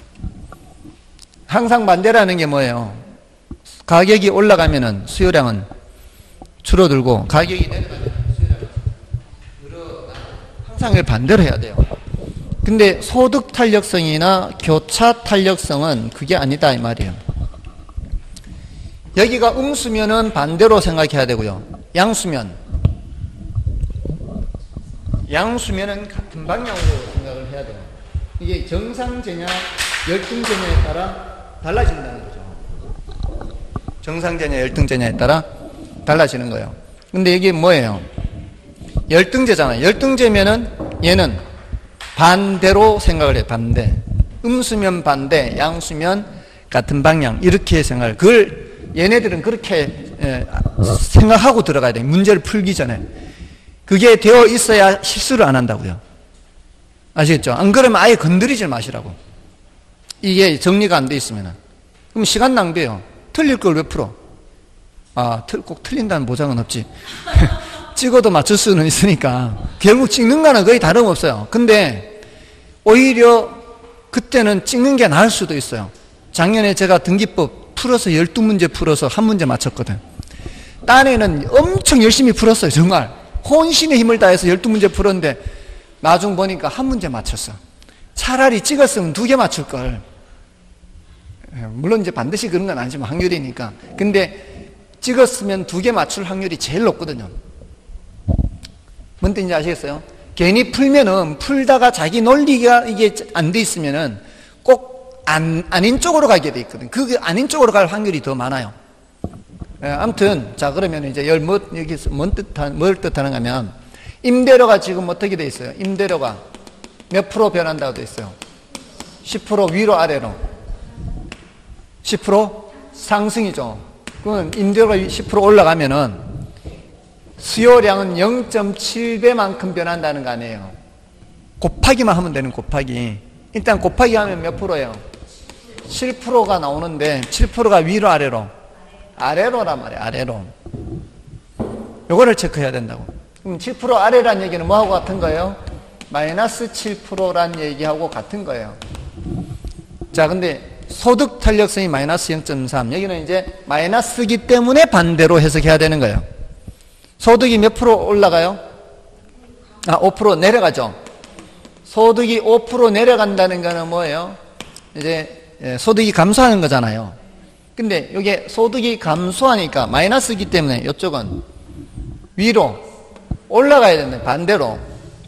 항상 반대라는 게 뭐예요? 가격이 올라가면은 수요량은 줄어들고 가격이 내려가면 수요량은 늘어나고 항상 이걸 반대로 해야 돼요. 근데 소득 탄력성이나 교차 탄력성은 그게 아니다 이 말이에요. 여기가 음수면은 반대로 생각해야 되고요. 양수면은 같은 방향으로 생각을 해야 돼요. 이게 정상제냐 열등제냐에 따라 달라진다는 거죠. 정상제냐 열등제냐에 따라 달라지는 거예요. 근데 이게 뭐예요? 열등제잖아요. 열등제면은 얘는 반대로 생각을 해요. 반대. 음수면 반대, 양수면 같은 방향. 이렇게 생각을. 그걸 얘네들은 그렇게 생각하고 들어가야 돼요. 문제를 풀기 전에. 그게 되어 있어야 실수를 안 한다고요. 아시겠죠? 안 그러면 아예 건드리지 마시라고. 이게 정리가 안 돼 있으면. 그럼 시간 낭비예요. 틀릴 걸 왜 풀어? 꼭 틀린다는 보장은 없지. 찍어도 맞출 수는 있으니까. 결국 찍는 거는 거의 다름없어요. 근데 오히려 그때는 찍는 게 나을 수도 있어요. 작년에 제가 등기법 풀어서 12문제 풀어서 한 문제 맞췄거든. 딴에는 엄청 열심히 풀었어요. 정말. 혼신의 힘을 다해서 12문제 풀었는데 나중 보니까 한 문제 맞췄어. 차라리 찍었으면 2개 맞출 걸. 물론 이제 반드시 그런 건 아니지만 확률이니까. 근데 찍었으면 2개 맞출 확률이 제일 높거든요. 뭔 뜻인지 아시겠어요? 괜히 풀면은 풀다가 자기 논리가 이게 안 돼 있으면은 꼭 아닌 쪽으로 가게 돼 있거든. 그게 아닌 쪽으로 갈 확률이 더 많아요. 아무튼 자 그러면 이제 여기서 뭘 뜻하는가 하면 임대료가 지금 어떻게 돼 있어요? 임대료가 몇 프로 변한다고 돼 있어요? 10% 위로 아래로 10%? 상승이죠. 그러면 임대료가 10% 올라가면은 수요량은 0.7배만큼 변한다는 거 아니에요. 곱하기만 하면 되는 곱하기. 일단 곱하기 하면 몇 프로예요? 7%가 나오는데 7%가 위로 아래로? 아래로란 말이에요. 아래로. 요거를 체크해야 된다고. 그럼 7% 아래란 얘기는 뭐하고 같은 거예요? 마이너스 7%란 얘기하고 같은 거예요. 자, 근데 소득 탄력성이 마이너스 0.3. 여기는 이제 마이너스기 때문에 반대로 해석해야 되는 거예요. 소득이 몇 프로 올라가요? 5% 내려가죠. 소득이 5% 내려간다는 거는 뭐예요? 이제 소득이 감소하는 거잖아요. 근데 이게 소득이 감소하니까 마이너스이기 때문에 이쪽은 위로 올라가야 된다. 반대로.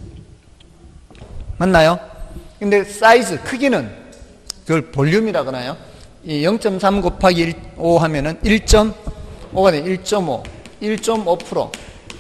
맞나요? 근데 사이즈, 크기는 그걸 볼륨이라 그러나요? 이 0.3 곱하기 5 하면은 1.5가 돼. 1.5. 1.5%.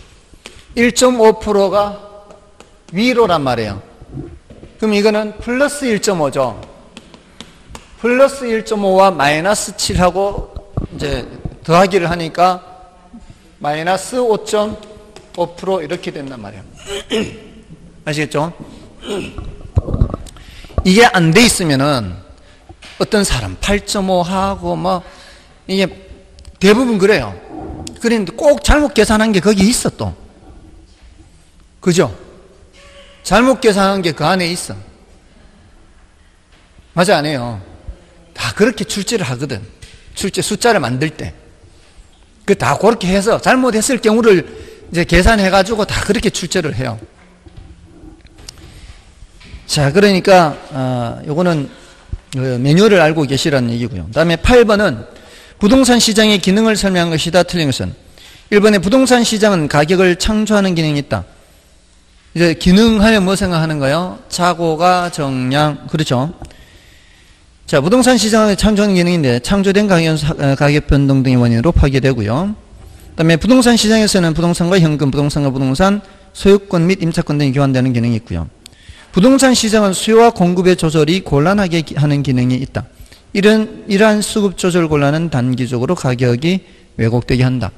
1.5%가 위로란 말이에요. 그럼 이거는 플러스 1.5죠. 플러스 1.5와 마이너스 7하고 이제 더하기를 하니까 마이너스 5.5% 이렇게 된단 말이에요. 아시겠죠? 이게 안 돼 있으면은 어떤 사람 8.5 하고 뭐 이게 대부분 그래요. 그런데 꼭 잘못 계산한 게 거기 있어 또. 그죠? 잘못 계산한 게 그 안에 있어. 맞아, 안 해요? 다 그렇게 출제를 하거든. 출제 숫자를 만들 때. 그 다 그렇게 해서 잘못했을 경우를 이제 계산해가지고 다 그렇게 출제를 해요. 자, 그러니까, 요거는 매뉴얼을 알고 계시라는 얘기고요. 그 다음에 8번은 부동산 시장의 기능을 설명한 것이다. 틀린 것은 1번에 부동산 시장은 가격을 창조하는 기능이 있다. 이제 기능하면 뭐 생각하는 거예요? 자고가 정량. 그렇죠. 자, 부동산 시장의 창조하는 기능인데 창조된 가격 변동 등의 원인으로 파괴되고요. 그 다음에 부동산 시장에서는 부동산과 현금, 부동산과 부동산, 소유권 및 임차권 등이 교환되는 기능이 있고요. 부동산 시장은 수요와 공급의 조절이 곤란하게 하는 기능이 있다. 이러한 수급 조절 곤란은 단기적으로 가격이 왜곡되게 한다.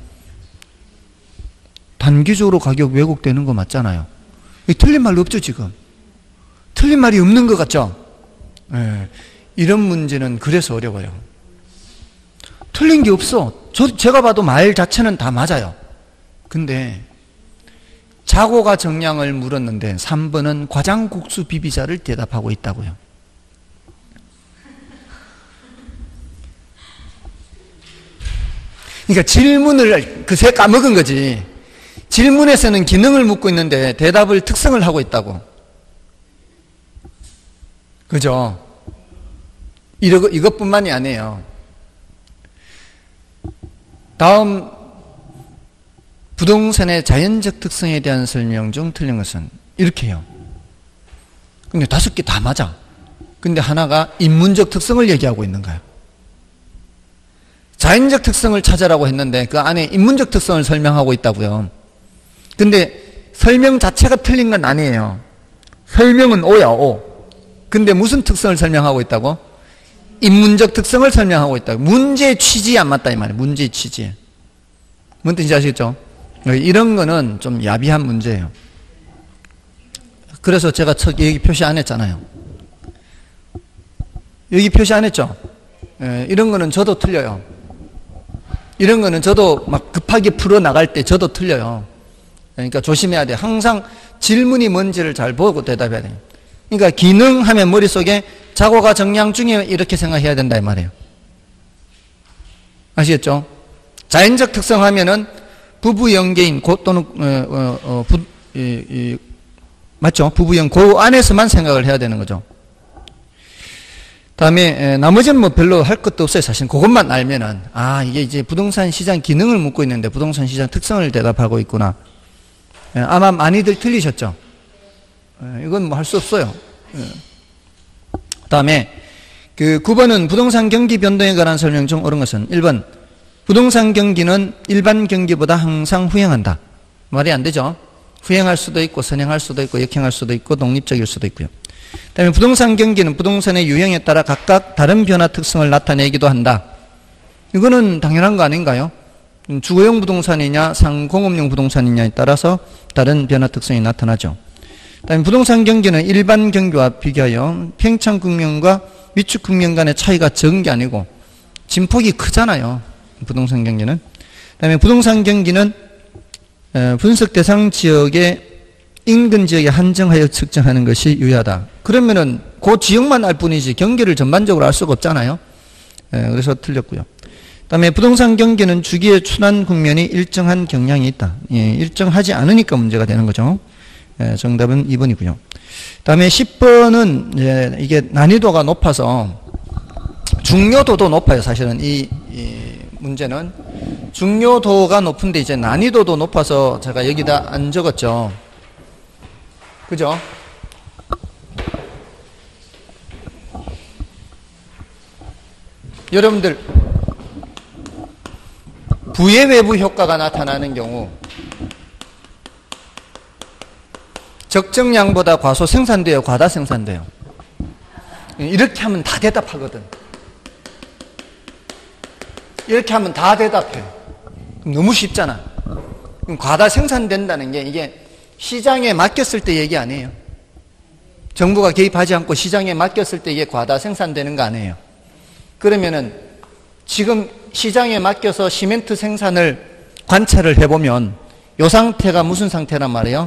단기적으로 가격 왜곡되는 거 맞잖아요. 틀린 말이 없죠, 지금. 틀린 말이 없는 것 같죠? 네. 이런 문제는 그래서 어려워요. 틀린 게 없어. 제가 봐도 말 자체는 다 맞아요. 근데 자고가 정량을 물었는데 3번은 과장국수 비비자를 대답하고 있다고요. 그러니까 질문을 그새 까먹은 거지. 질문에서는 기능을 묻고 있는데 대답을 특성을 하고 있다고. 그죠? 이것뿐만이 아니에요. 다음 부동산의 자연적 특성에 대한 설명 중 틀린 것은 이렇게 해요. 근데 5개 다 맞아. 근데 하나가 인문적 특성을 얘기하고 있는 거야. 자연적 특성을 찾아라고 했는데 그 안에 인문적 특성을 설명하고 있다고요. 근데 설명 자체가 틀린 건 아니에요. 설명은 O야, O. 근데 무슨 특성을 설명하고 있다고? 인문적 특성을 설명하고 있다고. 문제의 취지에 안 맞다 이 말이에요. 문제의 취지에. 뭔 뜻인지 아시겠죠? 이런 거는 좀 야비한 문제예요. 그래서 제가 여기 표시 안 했잖아요. 여기 표시 안 했죠? 이런 거는 저도 틀려요. 이런 거는 저도 막 급하게 풀어나갈 때 저도 틀려요. 그러니까 조심해야 돼요. 항상 질문이 뭔지를 잘 보고 대답해야 돼요. 그러니까 기능하면 머릿속에 자고가 정량 중에 이렇게 생각해야 된다 이 말이에요. 아시겠죠? 자연적 특성 하면은 부부연계인 또는 맞죠? 부부연 그 안에서만 생각을 해야 되는 거죠. 다음에 나머지는 뭐 별로 할 것도 없어요. 사실 그것만 알면은 이게 이제 부동산 시장 기능을 묻고 있는데 부동산 시장 특성을 대답하고 있구나. 아마 많이들 틀리셨죠? 이건 뭐 할 수 없어요. 다음에 그 9번은 부동산 경기 변동에 관한 설명 중 옳은 것은 1번 부동산 경기는 일반 경기보다 항상 후행한다. 말이 안 되죠? 후행할 수도 있고 선행할 수도 있고 역행할 수도 있고 독립적일 수도 있고요. 그다음에 부동산 경기는 부동산의 유형에 따라 각각 다른 변화 특성을 나타내기도 한다. 이거는 당연한 거 아닌가요? 주거용 부동산이냐 상공업용 부동산이냐에 따라서 다른 변화 특성이 나타나죠. 그다음에 부동산 경기는 일반 경기와 비교하여 팽창 국면과 위축 국면 간의 차이가 적은 게 아니고 진폭이 크잖아요. 부동산 경기는. 그다음에 부동산 경기는 분석 대상 지역의 인근 지역에 한정하여 측정하는 것이 유효하다. 그러면은 그 지역만 알 뿐이지 경기를 전반적으로 알 수가 없잖아요. 그래서 틀렸고요. 그다음에 부동산 경기는 주기의 순환 국면이 일정한 경향이 있다. 일정하지 않으니까 문제가 되는 거죠. 정답은 2번이고요. 그다음에 10번은 이게 난이도가 높아서 중요도도 높아요. 사실은 이 문제는 중요도가 높은데 이제 난이도도 높아서 제가 여기다 안 적었죠. 그죠? 여러분들 부의 외부 효과가 나타나는 경우 적정량보다 과소 생산돼요? 과다 생산돼요? 이렇게 하면 다 대답하거든. 이렇게 하면 다 대답해. 너무 쉽잖아. 그럼 과다 생산된다는 게 이게 시장에 맡겼을 때 얘기 아니에요. 정부가 개입하지 않고 시장에 맡겼을 때 이게 과다 생산되는 거 아니에요. 그러면은 지금 시장에 맡겨서 시멘트 생산을 관찰을 해보면 이 상태가 무슨 상태란 말이에요?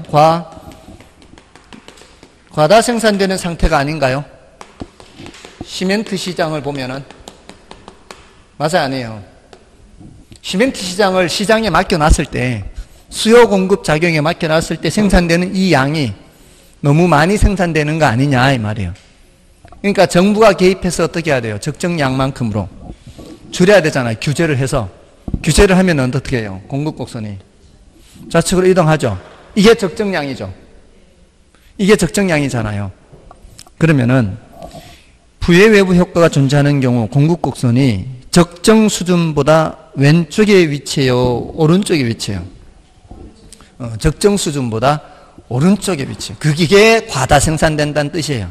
과다 생산되는 상태가 아닌가요? 시멘트 시장을 보면은 맞아요, 아니에요? 시멘트 시장을 시장에 맡겨놨을 때 수요 공급 작용에 맡겨놨을 때 생산되는 이 양이 너무 많이 생산되는 거 아니냐 이 말이에요. 그러니까 정부가 개입해서 어떻게 해야 돼요? 적정 양만큼으로 줄여야 되잖아요. 규제를 해서. 규제를 하면 어떻게 해요? 공급 곡선이 좌측으로 이동하죠. 이게 적정량이죠. 이게 적정량이잖아요. 그러면은 부의 외부 효과가 존재하는 경우 공급 곡선이 적정 수준보다 왼쪽에 위치해요? 오른쪽에 위치해요? 적정 수준보다 오른쪽에 위치해요. 그게 과다 생산된다는 뜻이에요.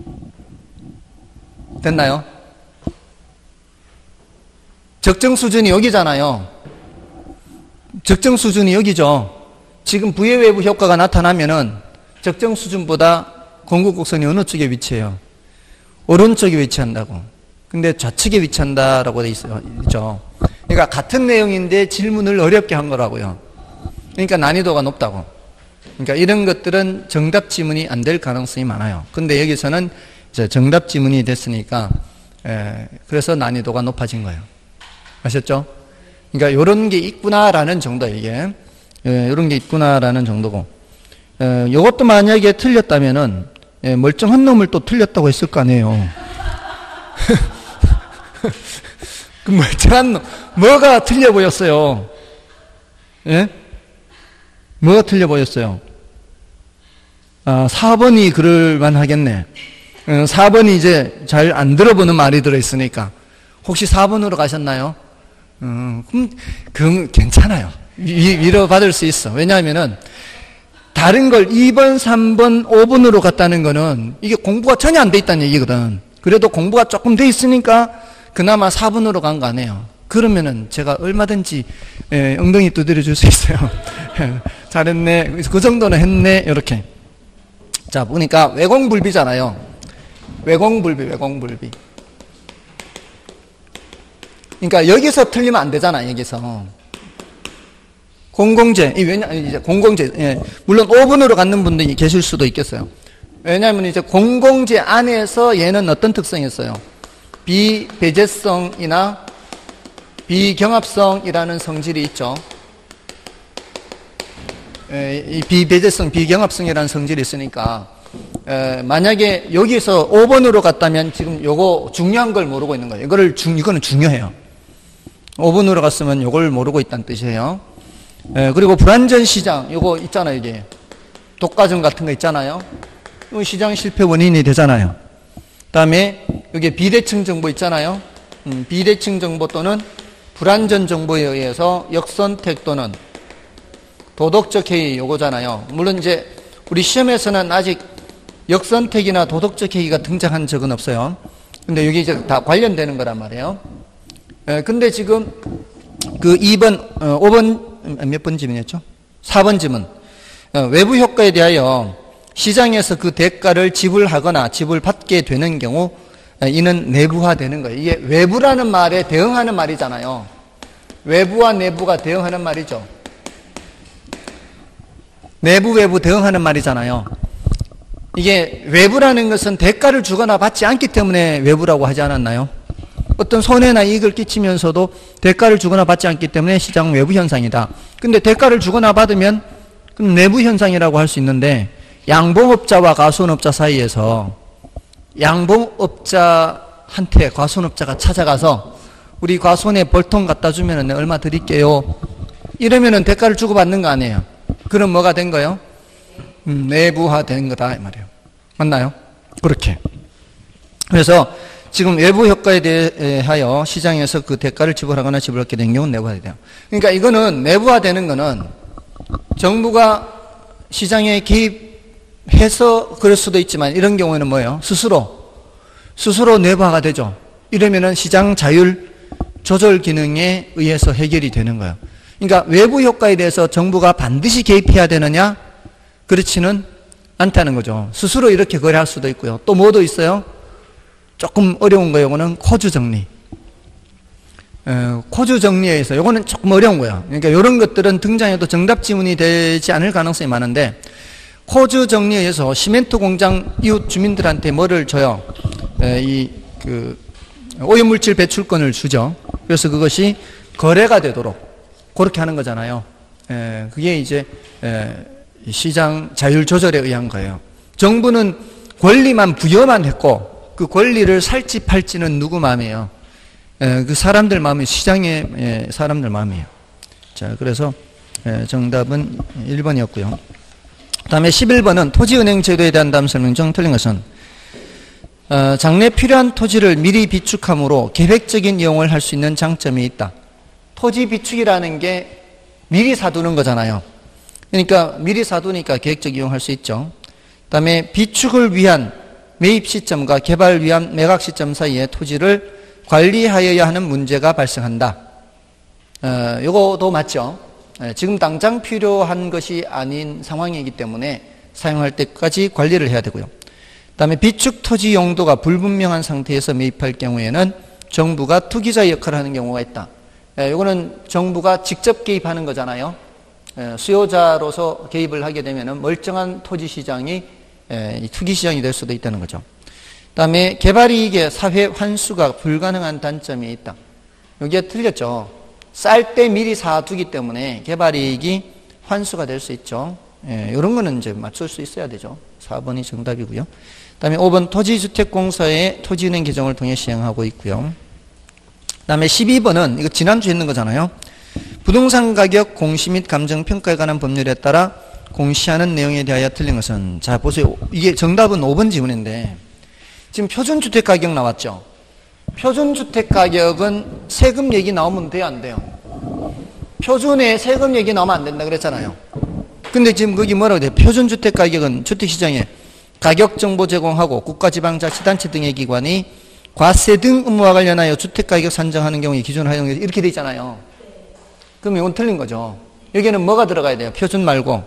됐나요? 적정 수준이 여기잖아요. 적정 수준이 여기죠. 지금 부의 외부 효과가 나타나면은 적정 수준보다 공급 곡선이 어느 쪽에 위치해요? 오른쪽에 위치한다고. 근데 좌측에 위치한다라고 돼 있죠. 그러니까 같은 내용인데 질문을 어렵게 한 거라고요. 그러니까 난이도가 높다고. 그러니까 이런 것들은 정답 지문이 안 될 가능성이 많아요. 근데 여기서는 이제 정답 지문이 됐으니까 그래서 난이도가 높아진 거예요. 아셨죠? 그러니까 이런 게 있구나라는 정도 이게 이런 게 있구나라는 정도고 이것도 만약에 틀렸다면은 멀쩡한 놈을 또 틀렸다고 했을 거 아니에요. 그 멀쩡한 놈 뭐가 틀려 보였어요? 예? 뭐가 틀려 보였어요? 4번이 그럴만 하겠네. 4번이 이제 잘 안 들어보는 말이 들어있으니까. 혹시 4번으로 가셨나요? 그럼 괜찮아요. 위로받을 수 있어. 왜냐하면은, 다른 걸 2번, 3번, 5번으로 갔다는 거는 이게 공부가 전혀 안 돼 있다는 얘기거든. 그래도 공부가 조금 돼 있으니까 그나마 4번으로 간 거 아니에요. 그러면은 제가 얼마든지 엉덩이 두드려 줄 수 있어요. 잘했네. 그 정도는 했네. 이렇게. 자, 보니까 외공불비잖아요. 외공불비. 그러니까 여기서 틀리면 안 되잖아, 여기서. 공공재, 이제 공공재, 물론 5번으로 갖는 분들이 계실 수도 있겠어요. 왜냐하면 이제 공공재 안에서 얘는 어떤 특성이 있어요? 비배제성이나 비경합성이라는 성질이 있죠. 이 비배제성, 비경합성이라는 성질이 있으니까 만약에 여기서 5번으로 갔다면 지금 요거 중요한 걸 모르고 있는 거예요. 이거는 중요해요. 5번으로 갔으면 요걸 모르고 있다는 뜻이에요. 그리고 불완전 시장, 요거 있잖아요, 이게. 독과점 같은 거 있잖아요. 이 시장 실패 원인이 되잖아요. 그 다음에 여기 비대칭 정보 있잖아요. 비대칭 정보 또는 불완전 정보에 의해서 역선택 또는 도덕적 해이 요거잖아요. 물론 이제 우리 시험에서는 아직 역선택이나 도덕적 해이가 등장한 적은 없어요. 근데 여기 이제 다 관련되는 거란 말이에요. 근데 지금 그 2번, 5번, 몇 번 질문이었죠? 4번 질문. 외부 효과에 대하여 시장에서 그 대가를 지불하거나 지불받게 되는 경우 이는 내부화되는 거예요. 이게 외부라는 말에 대응하는 말이잖아요. 외부와 내부가 대응하는 말이죠. 내부 외부 대응하는 말이잖아요. 이게 외부라는 것은 대가를 주거나 받지 않기 때문에 외부라고 하지 않았나요? 어떤 손해나 이익을 끼치면서도 대가를 주거나 받지 않기 때문에 시장 외부 현상이다. 근데 대가를 주거나 받으면 그럼 내부 현상이라고 할 수 있는데, 양봉업자와 과손업자 사이에서 양봉업자한테 과손업자가 찾아가서 우리 과손에 벌통 갖다 주면 내가 얼마 드릴게요. 이러면은 대가를 주고받는 거 아니에요. 그럼 뭐가 된 거예요? 내부화된 거다 이 말이에요. 맞나요? 그렇게. 그래서 지금 외부 효과에 대하여 시장에서 그 대가를 지불하거나 지불받게 된 경우는 내부화돼요. 그러니까 이거는 내부화되는 거는 정부가 시장에 개입해서 그럴 수도 있지만, 이런 경우에는 뭐예요? 스스로 내부화가 되죠. 이러면은 시장 자율 조절 기능에 의해서 해결이 되는 거예요. 그러니까 외부 효과에 대해서 정부가 반드시 개입해야 되느냐? 그렇지는 않다는 거죠. 스스로 이렇게 거래할 수도 있고요. 또 뭐도 있어요? 조금 어려운 거예요. 이거는 코주 정리. 코주 정리에 의해서 이거는 조금 어려운 거예요. 그러니까 이런 것들은 등장해도 정답 지문이 되지 않을 가능성이 많은데, 코주 정리에 의해서 시멘트 공장 이웃 주민들한테 뭐를 줘요? 오염물질 배출권을 주죠. 그래서 그것이 거래가 되도록 그렇게 하는 거잖아요. 그게 이제 시장 자율 조절에 의한 거예요. 정부는 권리만 부여만 했고 그 권리를 살지 팔지는 누구 마음이에요? 그 사람들 마음이, 시장의 사람들 마음이에요. 자, 그래서 정답은 1번이었고요. 그 다음에 11번은 토지은행 제도에 대한 다음 설명 중 틀린 것은, 장래 필요한 토지를 미리 비축함으로 계획적인 이용을 할 수 있는 장점이 있다. 토지 비축이라는 게 미리 사두는 거잖아요. 그러니까 미리 사두니까 계획적 이용할 수 있죠. 그 다음에 비축을 위한 매입 시점과 개발 위한 매각 시점 사이에 토지를 관리하여야 하는 문제가 발생한다. 요거도 맞죠. 지금 당장 필요한 것이 아닌 상황이기 때문에 사용할 때까지 관리를 해야 되고요. 그 다음에 비축 토지 용도가 불분명한 상태에서 매입할 경우에는 정부가 투기자 역할을 하는 경우가 있다. 요거는 정부가 직접 개입하는 거잖아요. 수요자로서 개입을 하게 되면 멀쩡한 토지 시장이 투기 시장이 될 수도 있다는 거죠. 그 다음에 개발이익의 사회 환수가 불가능한 단점이 있다. 여기에 틀렸죠. 쌀 때 미리 사두기 때문에 개발이익이 환수가 될 수 있죠. 이런 거는 이제 맞출 수 있어야 되죠. 4번이 정답이고요. 그 다음에 5번 토지주택공사의 토지은행 개정을 통해 시행하고 있고요. 그 다음에 12번은 이거 지난주에 했는 거잖아요. 부동산 가격 공시 및 감정평가에 관한 법률에 따라 공시하는 내용에 대하여 틀린 것은, 자 보세요. 이게 정답은 5번 지문인데 지금 표준주택가격 나왔죠. 표준주택가격은 세금 얘기 나오면 돼요, 안 돼요? 표준에 세금 얘기 나오면 안 된다 그랬잖아요. 근데 지금 거기 뭐라고 돼요? 표준주택가격은 주택시장에 가격정보 제공하고 국가지방자치단체 등의 기관이 과세 등 업무와 관련하여 주택가격 산정하는 경우에 기준을 하용해 이렇게 돼 있잖아요. 그럼 이건 틀린 거죠. 여기는 뭐가 들어가야 돼요? 표준 말고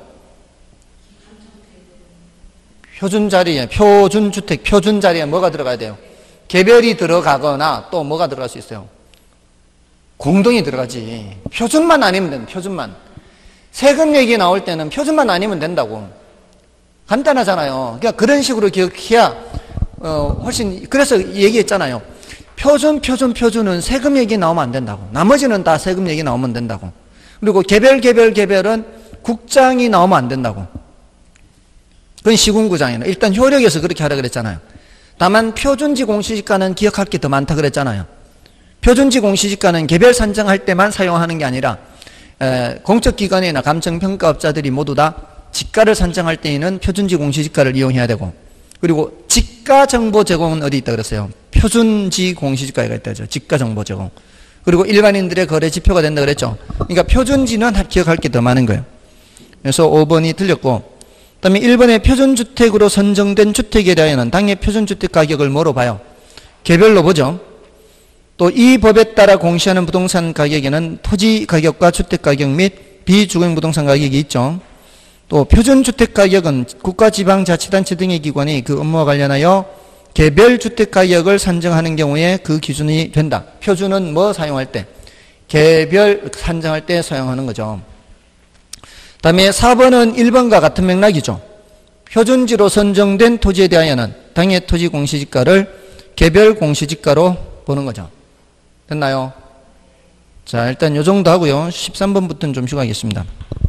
표준 자리에, 표준주택, 표준 자리에 뭐가 들어가야 돼요? 개별이 들어가거나 또 뭐가 들어갈 수 있어요? 공동이 들어가지. 표준만 아니면 된다. 표준만. 세금 얘기 나올 때는 표준만 아니면 된다고. 간단하잖아요. 그러니까 그런 식으로 기억해야 훨씬, 그래서 얘기했잖아요. 표준은 세금 얘기 나오면 안 된다고. 나머지는 다 세금 얘기 나오면 된다고. 그리고 개별은 국장이 나오면 안 된다고. 그건 시군구장이에요. 일단 효력에서 그렇게 하라 그랬잖아요. 다만 표준지 공시지가는 기억할 게 더 많다 그랬잖아요. 표준지 공시지가는 개별 산정할 때만 사용하는 게 아니라 공적기관이나 감정평가업자들이 모두 다 지가를 산정할 때에는 표준지 공시지가를 이용해야 되고, 그리고 지가정보 제공은 어디 있다 그랬어요? 표준지 공시지가가 있다죠. 지가정보 제공. 그리고 일반인들의 거래 지표가 된다 그랬죠. 그러니까 표준지는 기억할 게 더 많은 거예요. 그래서 5번이 틀렸고, 그 다음에 1번에 표준주택으로 선정된 주택에 대하여는 당해 표준주택 가격을 뭐로 봐요? 개별로 보죠. 또 이 법에 따라 공시하는 부동산 가격에는 토지 가격과 주택 가격 및 비주거용 부동산 가격이 있죠. 또 표준주택 가격은 국가지방자치단체 등의 기관이 그 업무와 관련하여 개별 주택 가격을 산정하는 경우에 그 기준이 된다. 표준은 뭐 사용할 때? 개별 산정할 때 사용하는 거죠. 다음에 4번은 1번과 같은 맥락이죠. 표준지로 선정된 토지에 대하여는 당해 토지 공시지가를 개별 공시지가로 보는 거죠. 됐나요? 자, 일단 요 정도 하고요. 13번부터는 좀 쉬고 하겠습니다.